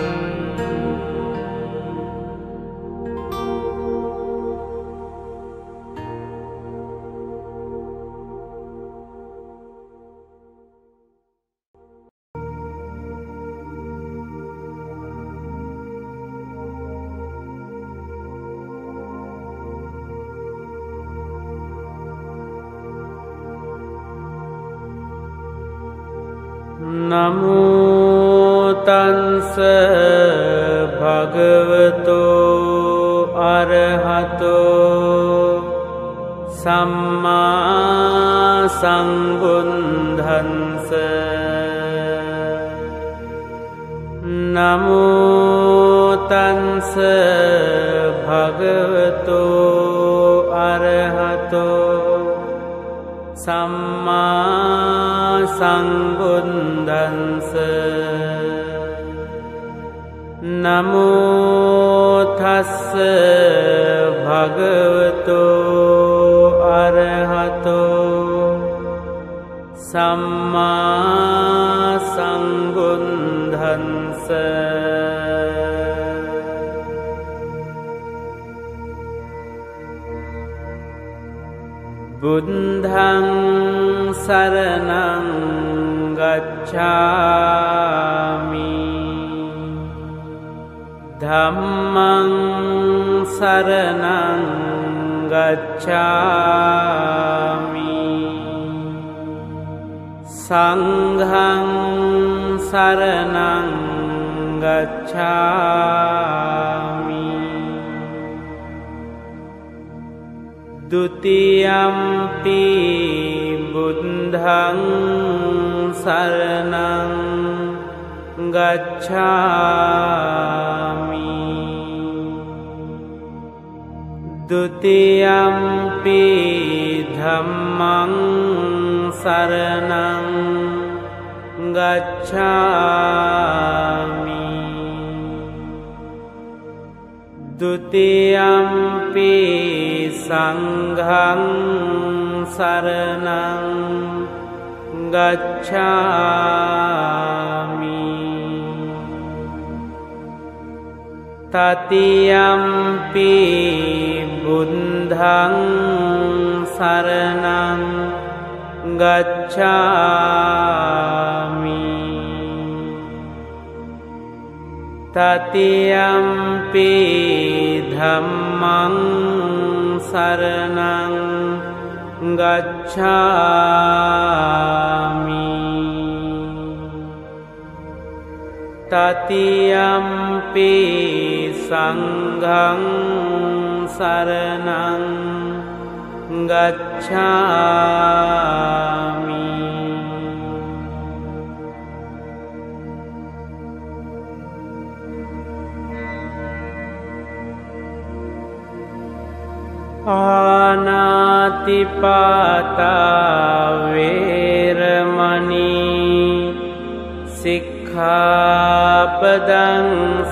නමෝතන්ස භගවතෝ අරහතෝ සම්මා සම්බුද්ධංස නමෝතන්ස භගවතෝ අරහතෝ සම්මා සම්බුද්ධංස නමෝ තස්ස භගවතෝ අරහතෝ සම්මා සම්බුද්ධංස බුද්ධං සරණං ගච්ඡාමි ධම්මං සරණං ගච්ඡාමි සංඝං සරණං गच्छामि द्वितीयम्पि बुद्धं शरणं गच्छामि द्वितीयम्पि धम्मं शरणं गच्छामि द्वितीयम्पि संघं शरणं गच्छामि तृतीयम्पि बुद्धं शरणं गच्छामि तृतीयम्पि धम्मं शरणं गच्छामि तृतीयम्पि संघं शरणं गच्छामि पानातिपाता वेरमणि सिक्खापदं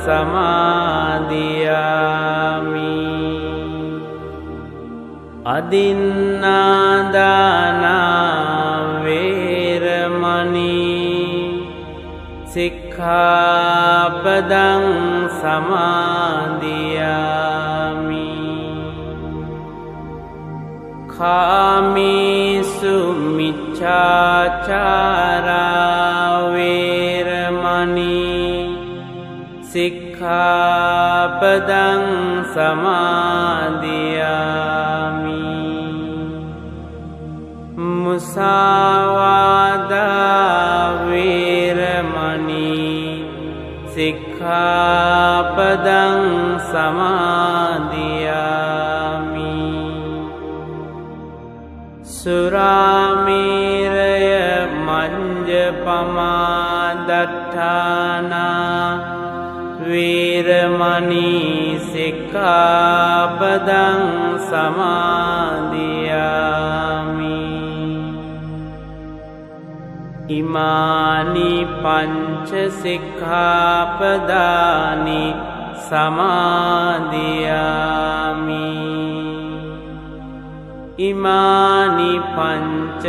समादियामि अदिन्नादाना वेरमणि सिक्खापदं समादियामि कामेषु मिच्छाचारा वेरमणि सिक्खापदं समादियामि मुसावादा वेरमणि सिक्खापदं समादियामि सुरामेरय मञ्जपमादट्ठाना वेरमणि सिक्खापदं समादियामि इमानि पञ्च सिक्खापदानि समादियामि इमानि पञ्च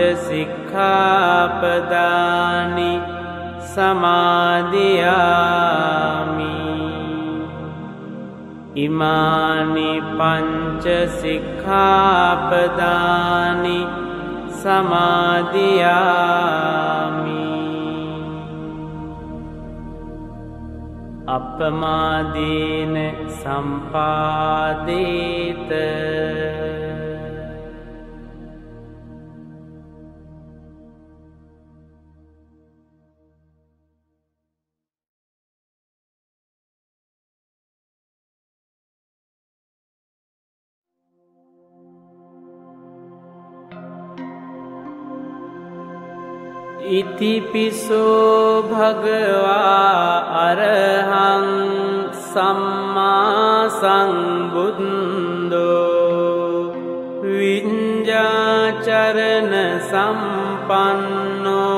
सिक्खापदानि समादियामि इमानि पञ्च सिक्खापदानि समादियामि अपमादेन सम्पादेत इतिपिसो भगवा अरहं सम्मा संबुद्धो विඤ्ඤाचरण संपन्नो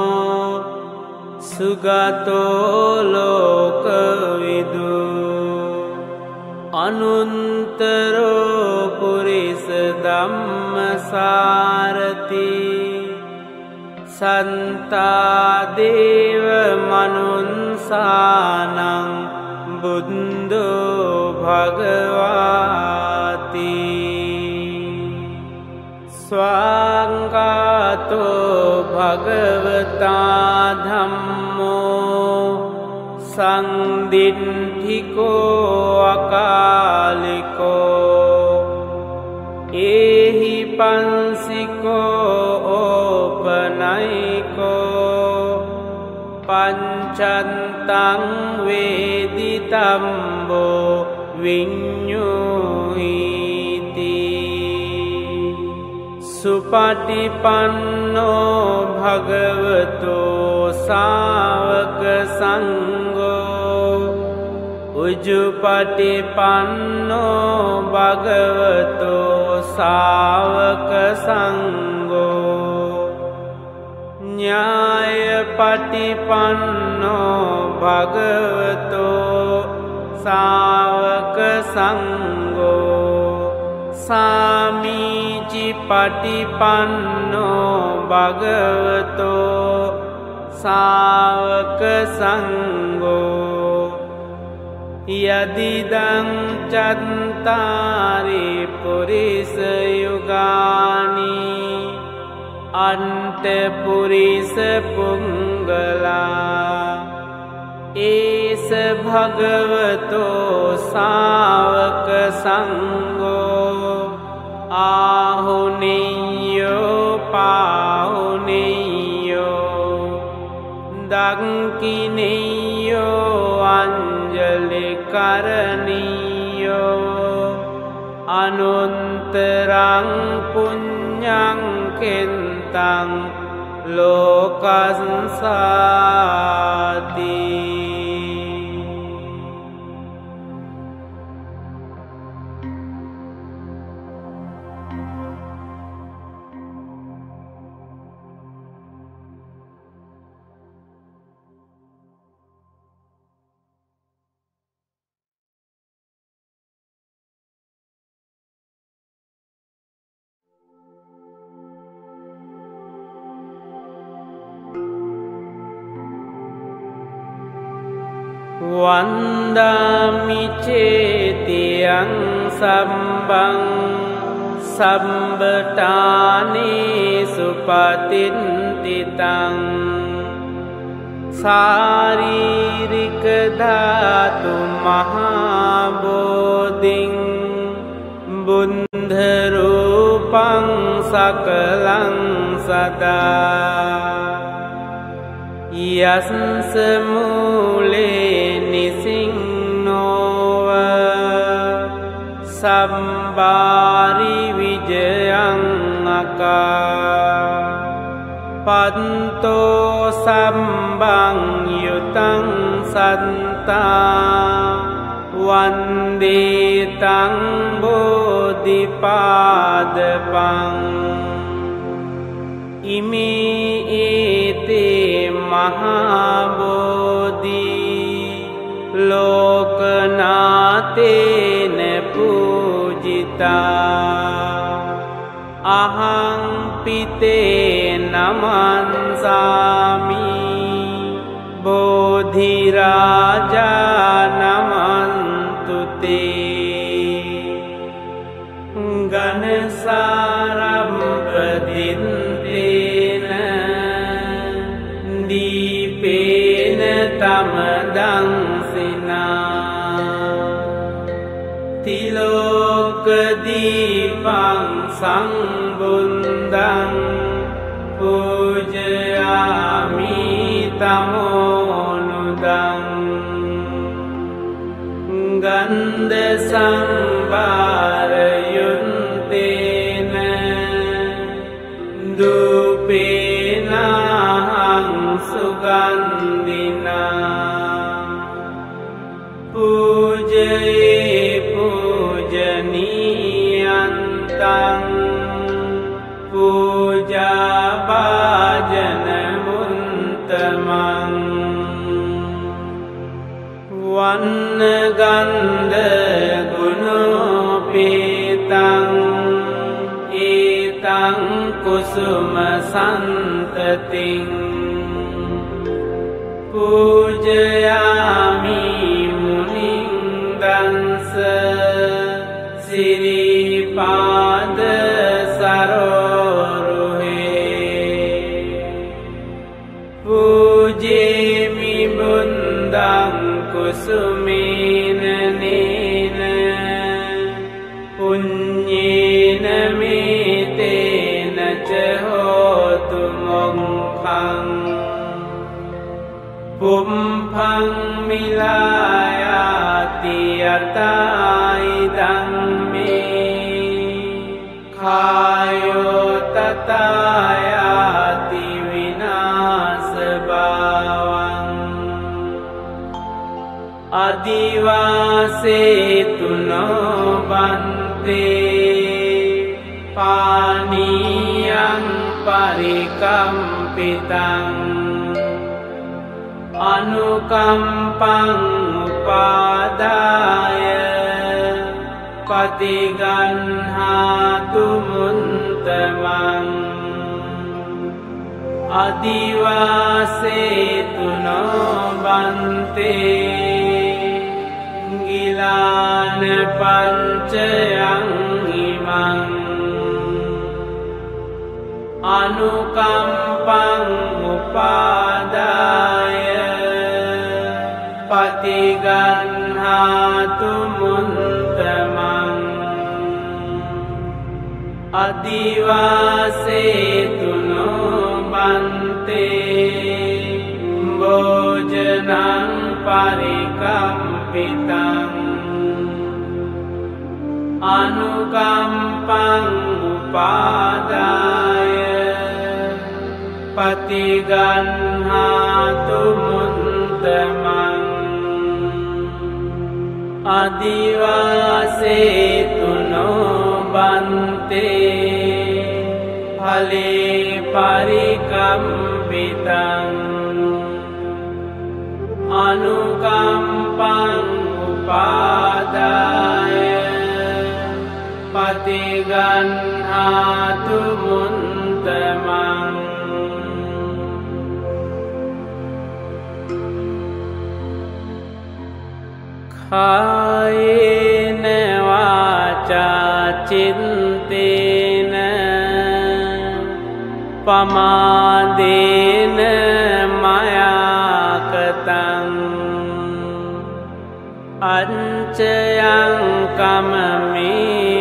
सुगतो लोकविदु अनुत्तरो पुरिस धम्मसारथि संता देव मनुन्सानं बुद्धो भगवाति स्वांगातो भगवता धम्मो संदिठिको अकालिको एहि पंसिको ओपनयिको पंच පච්චන්තං වේදිතම්බෝ විඤ්ඤුහිති සුපටිපන්නෝ භගවතෝ සාවක සංඝෝ උජුපටිපන්නෝ භගවතෝ සාවක සංඝෝ ඤායපටිපන්නෝ භගවතෝ සාවක සංඝෝ සාමීචි පටිපන්නෝ භගවතෝ සාවක සංඝෝ යදිදං චත්තාරි පුරිස යුගානි අන්ත පුරිස පුංගලා ඒස භගවතෝ සාවක සංඝෝ ආහුනියෝ පාහුනියෝ දක්ඛිනියෝ අංජලි කරණියෝ අනුන්තරං පුඤ්ඤං කෙන්තං ලෝකස්සාති වන්දාමි චේතියං සම්බං සම්බටානේ සුපතින්තිතං සාරීරික ධාතු මහා බෝධින් බුද්ධ රූපං සකලං සදා යස්ස මූලේ නිසින්නෝව සම්බාරි විජයං අකා පන්තෝ සම්බං යුතං සන්තා වන්දේතං බෝධිපාදපං ඉමේ ඒතේ මහා බෝධි ලෝකනාතේන පූජිතා අහං පිතේ නමන්සාමි බෝධි රාජා නමන්තුතේ ගනසාරම්පදින් දීපේන තමදංසිනා තිලෝක දීපං සංබුන්දං පූජයාමි තමෝනුදං ගන්ධ සම්භාරයුත්තේන දූපේනහං සුගන්ධිනා පූජයේ පූජනීයන්තං පූජා භාජන මුන්තමං වන්න ගන්ධ ගුණෝපේතං ඒතං කුසුම සන්තතින් පූජයාමි මුනින්දංස සිරිපාද සරෝරුහේ පූජේමි බුන්දං කුසුමේන නේන පුඤ්ඤේන මේතේන ච හෝතු මොක්ඛං පුම්පං මිලායාති යතයිදං මේ කායෝ තතයාති විනාශ භාවං අදිවාසේතුනෝ බන්තේ පානීයං පරිකම්පිතං අනුකම්පං උපාදාය පටිගන්හාතු මුන්තමං අදිවාසේතුනෝ බන්තේ ගිලාන පංචයං ඉමං අනුකම්පං උපාදාය පටිගන්හාතු මුන්තමං අදිවාසේතුනෝ බන්තේ භෝජනං පරිකම්පිතං අනුකම්පං උපාදාය පටිගන්හාතු මුන්තමං අදිවාසේතුනෝ බන්තේ ඵලේ පරිකම්පිතං අනුකම්පං උපාදාය පටිගන්හාතු මුන්තමං කායේන වාචා චින්තේන පමාදේන මයාකතං අංචයං කමමේ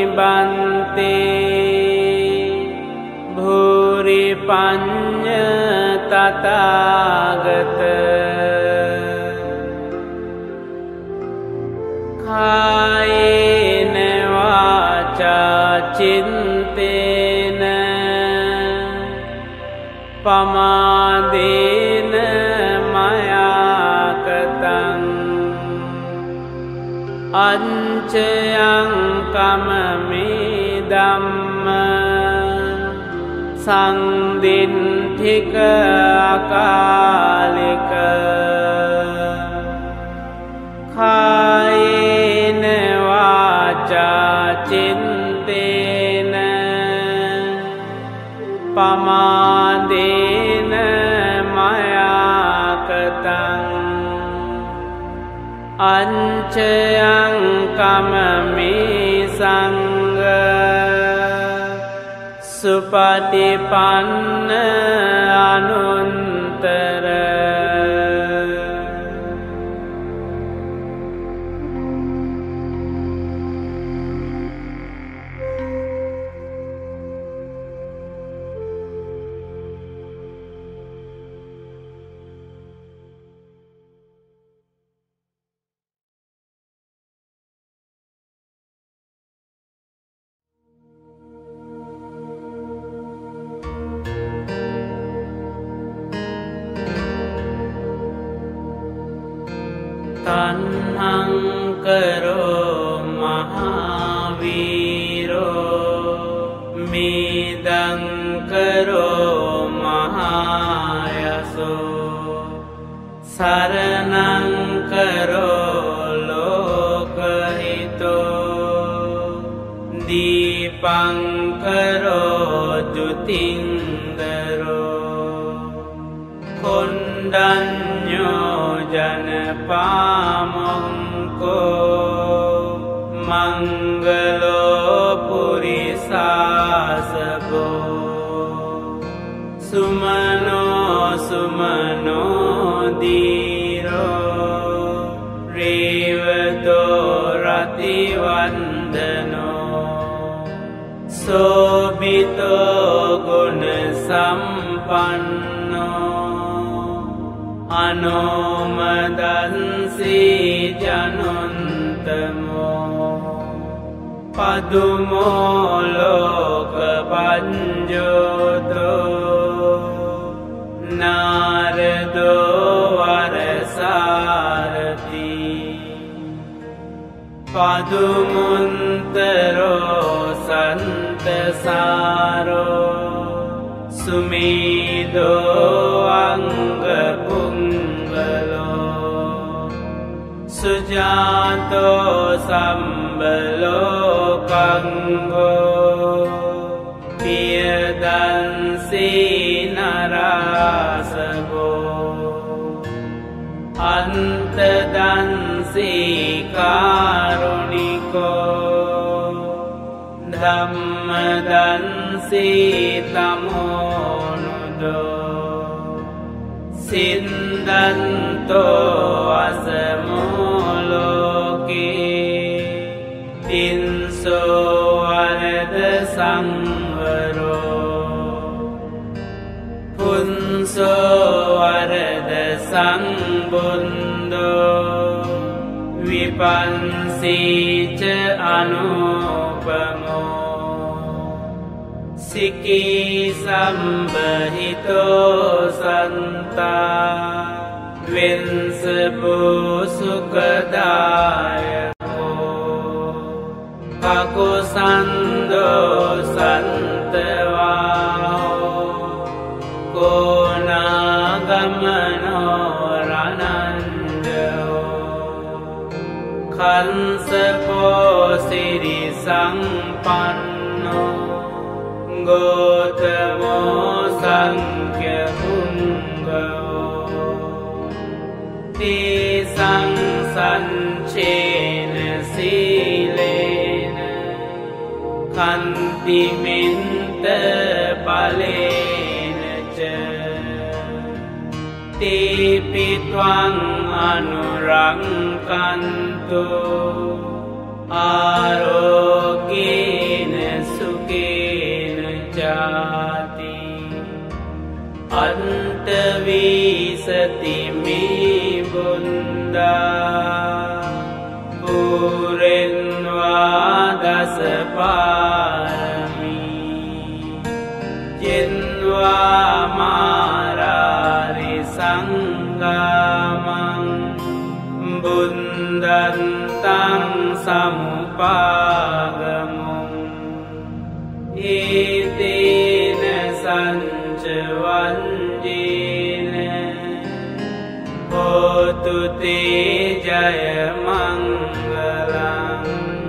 බන්තේ භූරි පඤ්ඤ තථාගත කායේන වාචා චින්තේන පමාදේන මයාකතං අංචයං කමමේ ධම්ම සංදින්ඨික අකාලික කායේන වාචා චින්තේන පමාදේන මයාකතං අංචයං කමමේ සංඝ සුපටිපන්න අනුත්තර තණ්හං කරෝ මහාවීරෝ මේදං කරෝ මහායසෝ සරණං කරෝ ලෝකහිතෝ දීපං කරෝ ජුතින්දරෝ කොණ්ඩඤ්ඤෝ ජනපාමොංකෝ මංගලෝ පුරිසාසබෝ සුමනෝ සුමනෝ දීරෝ රේවතෝ රතිවන්දනෝ සෝබිතෝ ගුණ සම්පන්නෝ අනෝමදන්සී ජනුන්තමෝ පදුමෝ ලෝක පඤ්ජෝතෝ නාරදෝ වරසාරති පදුමුන්තරෝ සන්තසාරෝ සුමීදෝ අංගපුංගලෝ සුජාතෝ සම්බලෝකංගෝ පියදන්සී නරාසගෝ අන්තදන්සී කාරුණිකෝ ධම්මදන්සී තමෝනුදෝ සින්දන්තෝ අසමෝලෝකේ තින්සෝ වරද සංවරෝ පුන්සෝ වරද සංබුන්දෝ විපන්සීච අනුපමෝ සිකී සම්බහිතෝ සන්තා වින්සපෝ සුකදායකෝ කකුසන්දෝ සන්තවාහෝ කෝනාගමනෝ රනන්දෝ කංසපෝ සිරි සම්පන්නෝ ගෝතමෝ සංඛ්‍ය පුංගෝ තේසං සංචේන සීලේන කන්තිමින්ත බලේන ච තේපිත්වං අනුරංකන්තෝ ආරෝග්‍යේන සුකේන ජාති අන්තවීසති මේ බුන්දා පුරෙන්වා දසපාරමී ජෙන්වා මාරාරි සංගාමං බුන්දන්තං සමුපාගමුං ඒතේන සංචවන්ජේන හෝතු තේ ජය මංගලං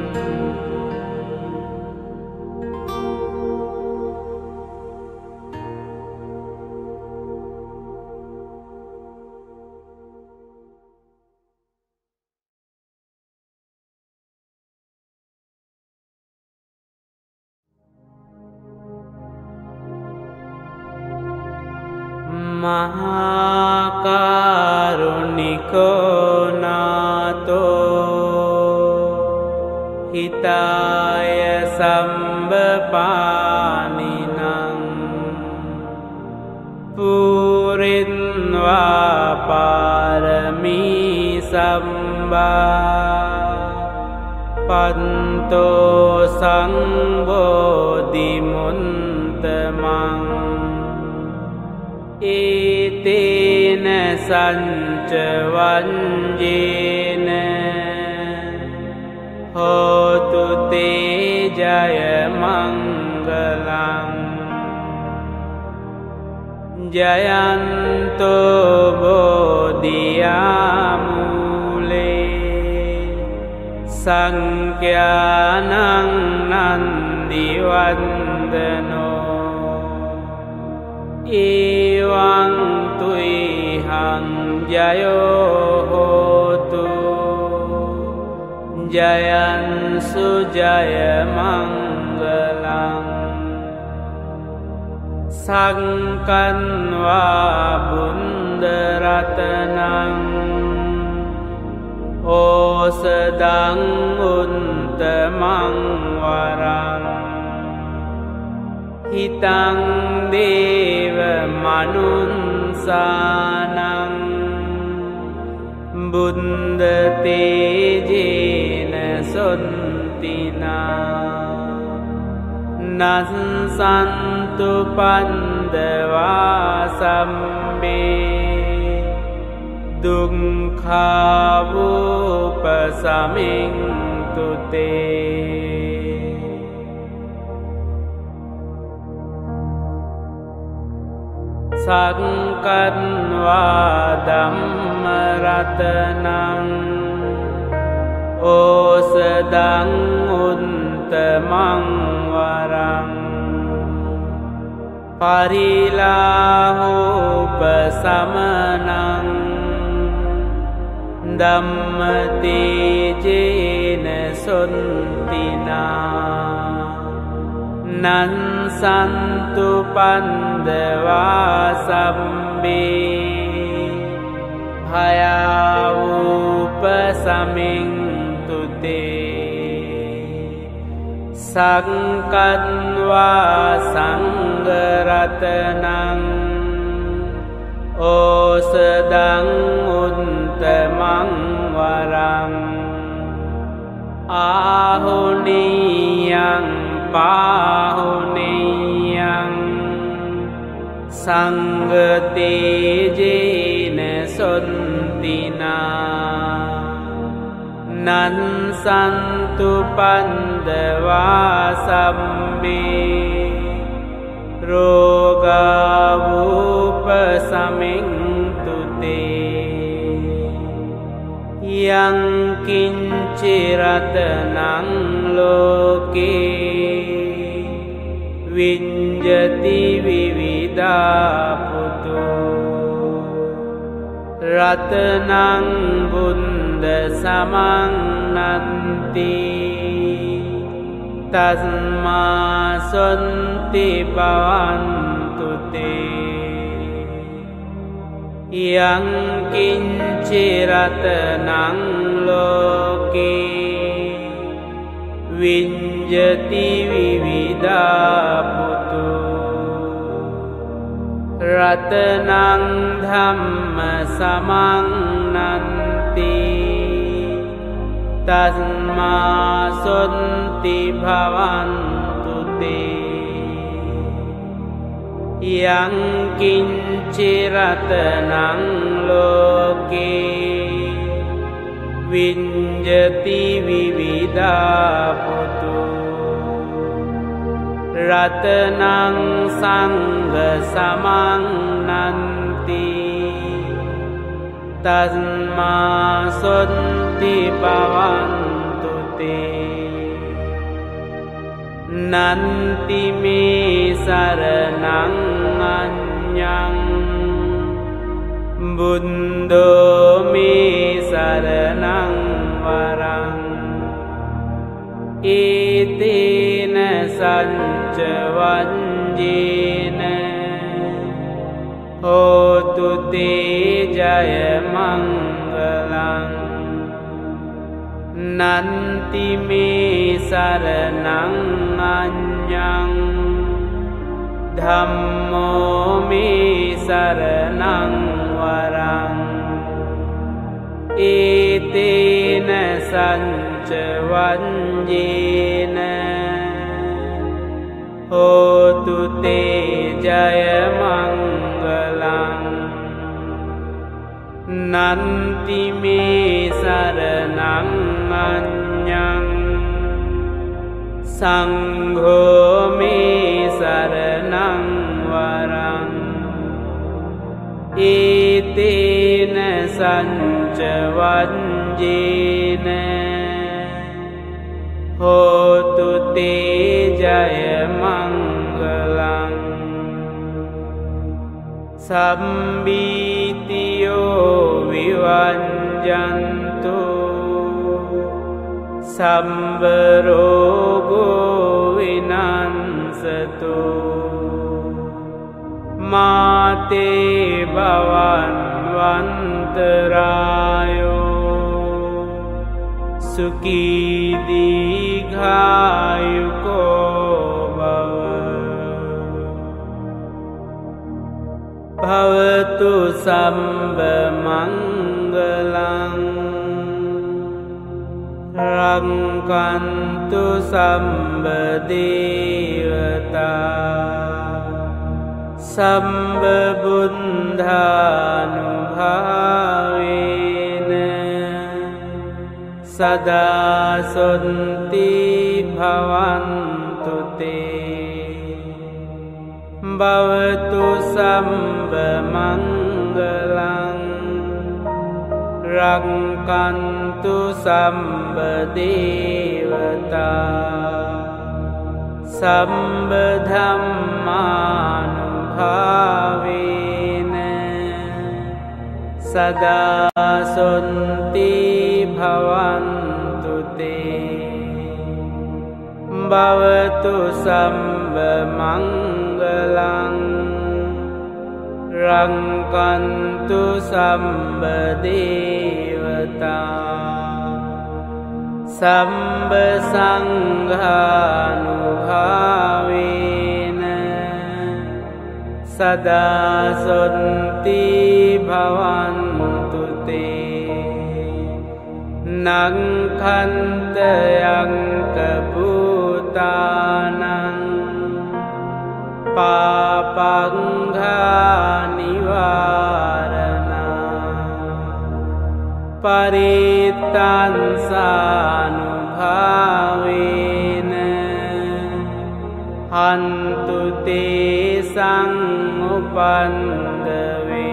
මහාකාරුණිකෝ නාතෝ හිතාය සම්බපානිනං පුරින්වා පාරමී සම්බා පන්තෝ සංබෝධිමුන්තමං ඒතේන සංචවන්ජේන හෝතු තේ ජය මංගලං ජයන්තෝ බෝධියාමූලේ සංඛ්‍යානං නන්දිවන්දනෝ එවං තුයිහං ජයෝ හෝතු ජයන්සු ජය මංගලං සංකන්වා බුන්දරතනං ඕසදං උන්තමං වරං හිතං දේව මනුන්සානං බුද්ධ තේජේන සොන්තිනා නස්සන්තු පන්දවා සම්මේ දුක්ඛාවෝපසමින්තු තේ සංකත්වා ධම්ම රතනං ඕසදං උත්තමං වරං පරිලාහෝපසමනං ධම්ම තේජේන සොන්තිනා නස්සන්තු පන්දවා සම්මේ භයාවූපසමින්තු තේ සංකත්වා සංඝරතනං ඕසදං උත්තමං වරං ආහුනියං පාහුනියං සංඝ තේජේන සොන්තිනා නස්සන්තු පන්දවා සම්මේ රෝගාවූපසමින්තු තේ යං කිංචි රතනං ලෝකේ විඤ්ජති විවිධා පුතු රතනං බුද්ධ සමං නන්ති තස්මා සොන්ති භවන්තු තේ යං කිංචි රතනං ලෝකේ විඤ්ජති විවිධා පුතු රතනං ධම්ම සමං නන්ති තස්මා සොන්ති භවන්තු තේ යං කිංචි රතනං ලෝකේ විඤ්ජති විවිධා පුතු රතනං සංඝ සමං නන්ති තස්මා සොන්ති භවන්තු තේ නන්ති මේ සරණං අඤ්ඤං බුද්ධෝ මේ සරණං වරං ඒතේන සච්ච වංජේන හෝතු තේ ජය මංගලං නන්ති මේ සරණං අඤ්ඤං ධම්මෝ මේ සරණං වරං ඒතේන සච්ච වංජේන හෝතු තේ ජය මංගලං නන්ති මේ සරණං අඤ්ඤං සංඝෝ මේ සරණං වරං ඒතේන සච්ච වංජේන හෝතු තේ ජය මංගලං සම්බීතියෝ විවංජන්තු සම්බ රෝගෝ විනංසතු මාතේ භවන් වන්තරායෝ සුඛී දීඝායුකෝ භව භවතු සම්බ මංගලං रंकन्तु सम्बदेवता सम्बबुन्धानुभावेन सदा सन्ति भवन्तु ते भवतु सम्बमङ्गलं रंकन्तु सम्बदेवता सम्बधम्मानुभावेन सदा सन्ति भवन्तु ते भवतु सम्बमङ्गलं रंकन्तु सम्बदेवता सम्बसङ्घानुभावेन सदा सन्ति भवन्तु ते नङ्खन्तयङ्कभूतानां पापङ्घानिवारणा परित्तांसानुभावेन हन्तु ते समुपन्दवे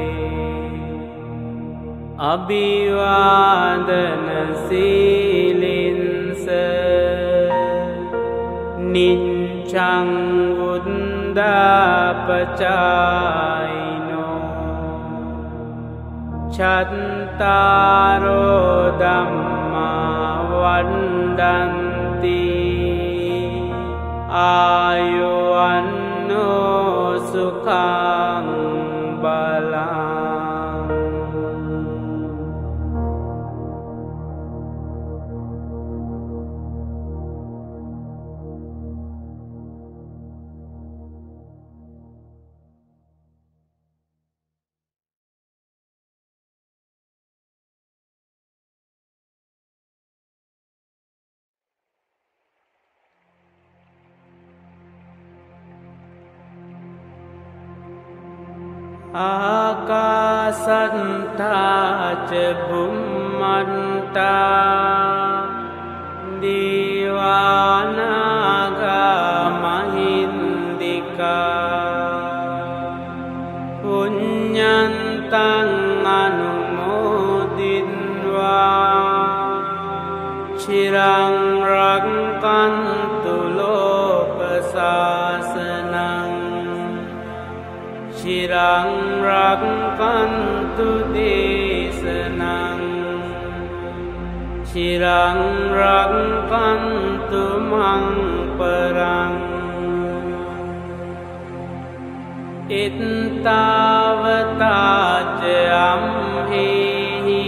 अभिवादनशीलिन्स निच्चं वुन्दापचायिनो चत्तारो धम्मा वन्दन्ति आयुवन्नो सुखं बलम् आकाशन्ता च भुम्मन्ता देवानागा महिन्दिका पुण्यन्तं अनुमोदित्वा चिरं रक्षन्तु लोकशासनम् चिरं रक्षन्तु देशनं चिरं रक्षन्तु मं परम् इत्तावता च अम्हेहि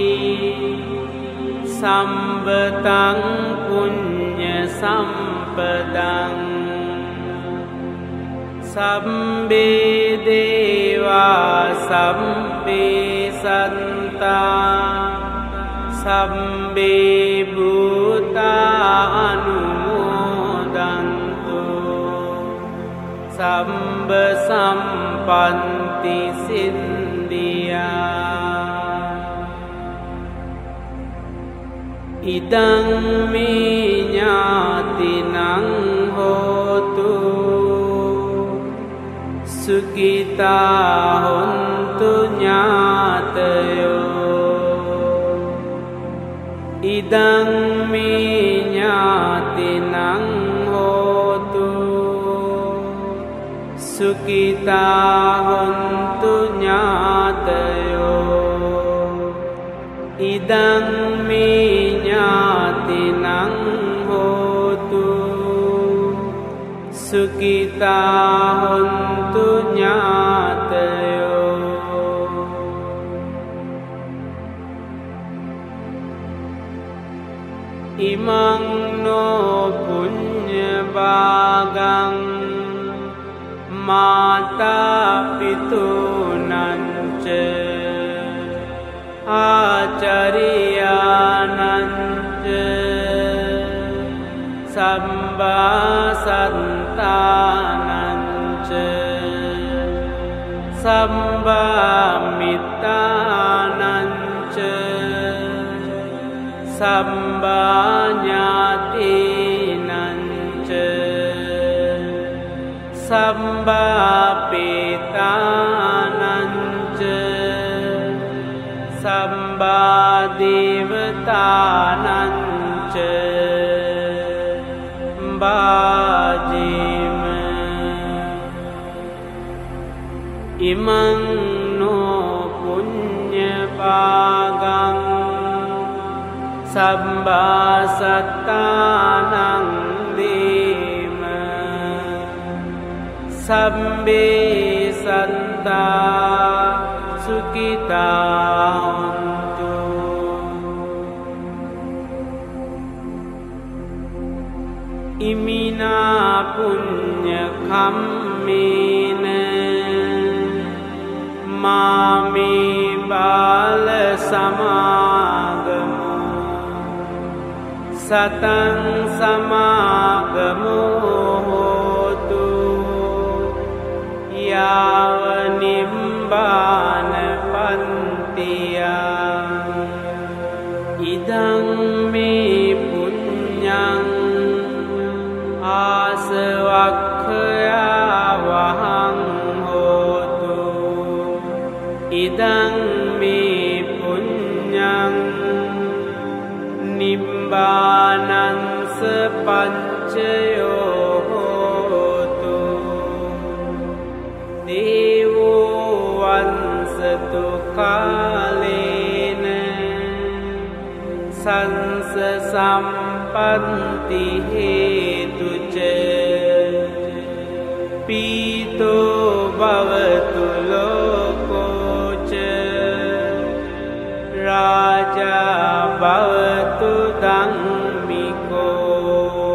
सम्पतं पुण्यसम्पदं सम्बे देवा सम्बे सन्ता सम्बे भूता अनुमोदन्तु सम्ब सम्पन्ति सिद्धिया इदं मे ज्ञातिनं होतु सुखिता होन्तु ज्ञातयो इदं मे ज्ञातिनं होतु सुखिता होन्तु ज्ञातयो इदं मे ज्ञातिनं होतु सुखिता होन्तु ज्ञातयो इमं नो पुण्यभागं माता पितॄणां च आचार्याणां च සම්බාසත්තානංච සම්බාමිත්තානංච සම්බාඥාතිනංච සම්බාපේතානංච සම්බාදේවතානංච බාජීම ඉමං නෝ පුඤ්ඤපාගං සම්බාසත්තානං දේම සම්බේ සත්තා සුඛිතා හොන්තු ඉමිනා පුඤ්ඤ කම්මේන මාමේ බාල සමාගමු සතං සමාගමු හෝතු යාව නිම්බාන පන්තියා ඉදං මේ පුඤ්ඤං ආසවක්ඛයා වහං හෝතු ඉදං මේ පුඤ්ඤං නිබ්බානංස පච්චයෝ හෝතු දේවෝ වංසතු කාලේන සංස සම්පන්ති හේතුච පීතෝ භවතු ලෝකෝච රාජා භවතු ධම්මිකෝ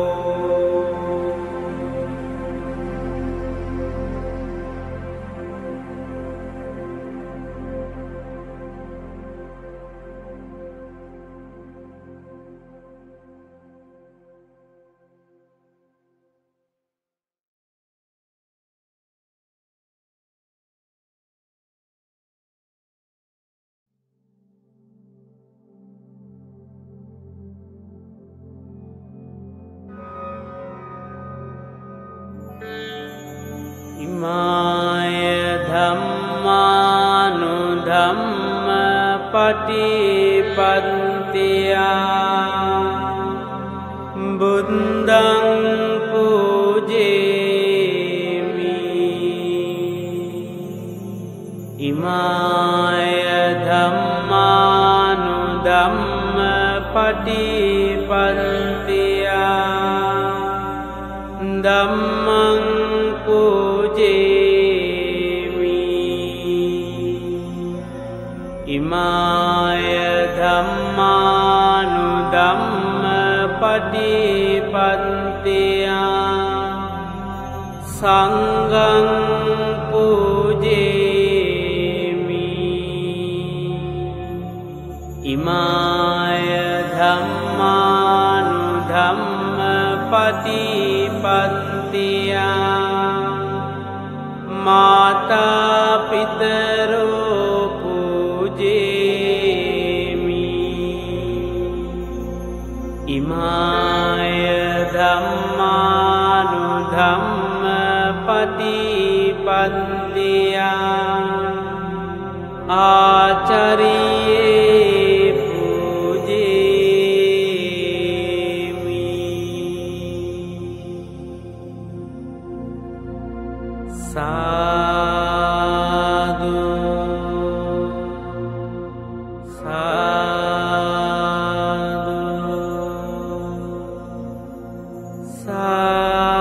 ඉමාය ධම්මානුධම්ම පටිපන්තියා බුද්ධං පූජේමි ඉමාය ධම්මානුධම්ම පටිපන්තියා ධම්මං පූජේමි ඉමාය ධම්මානුධම්ම පටිපන්තියා සංඝං පූජේමි ඉමාය ධම්මානුධම්ම පටිපන්තියා මාතා පිතරෝ පූජේමි ඉමාය ධම්මානුධම්ම පටිපන්තියා ආචාරියේ පූජේමි සාදු සාදු සාදු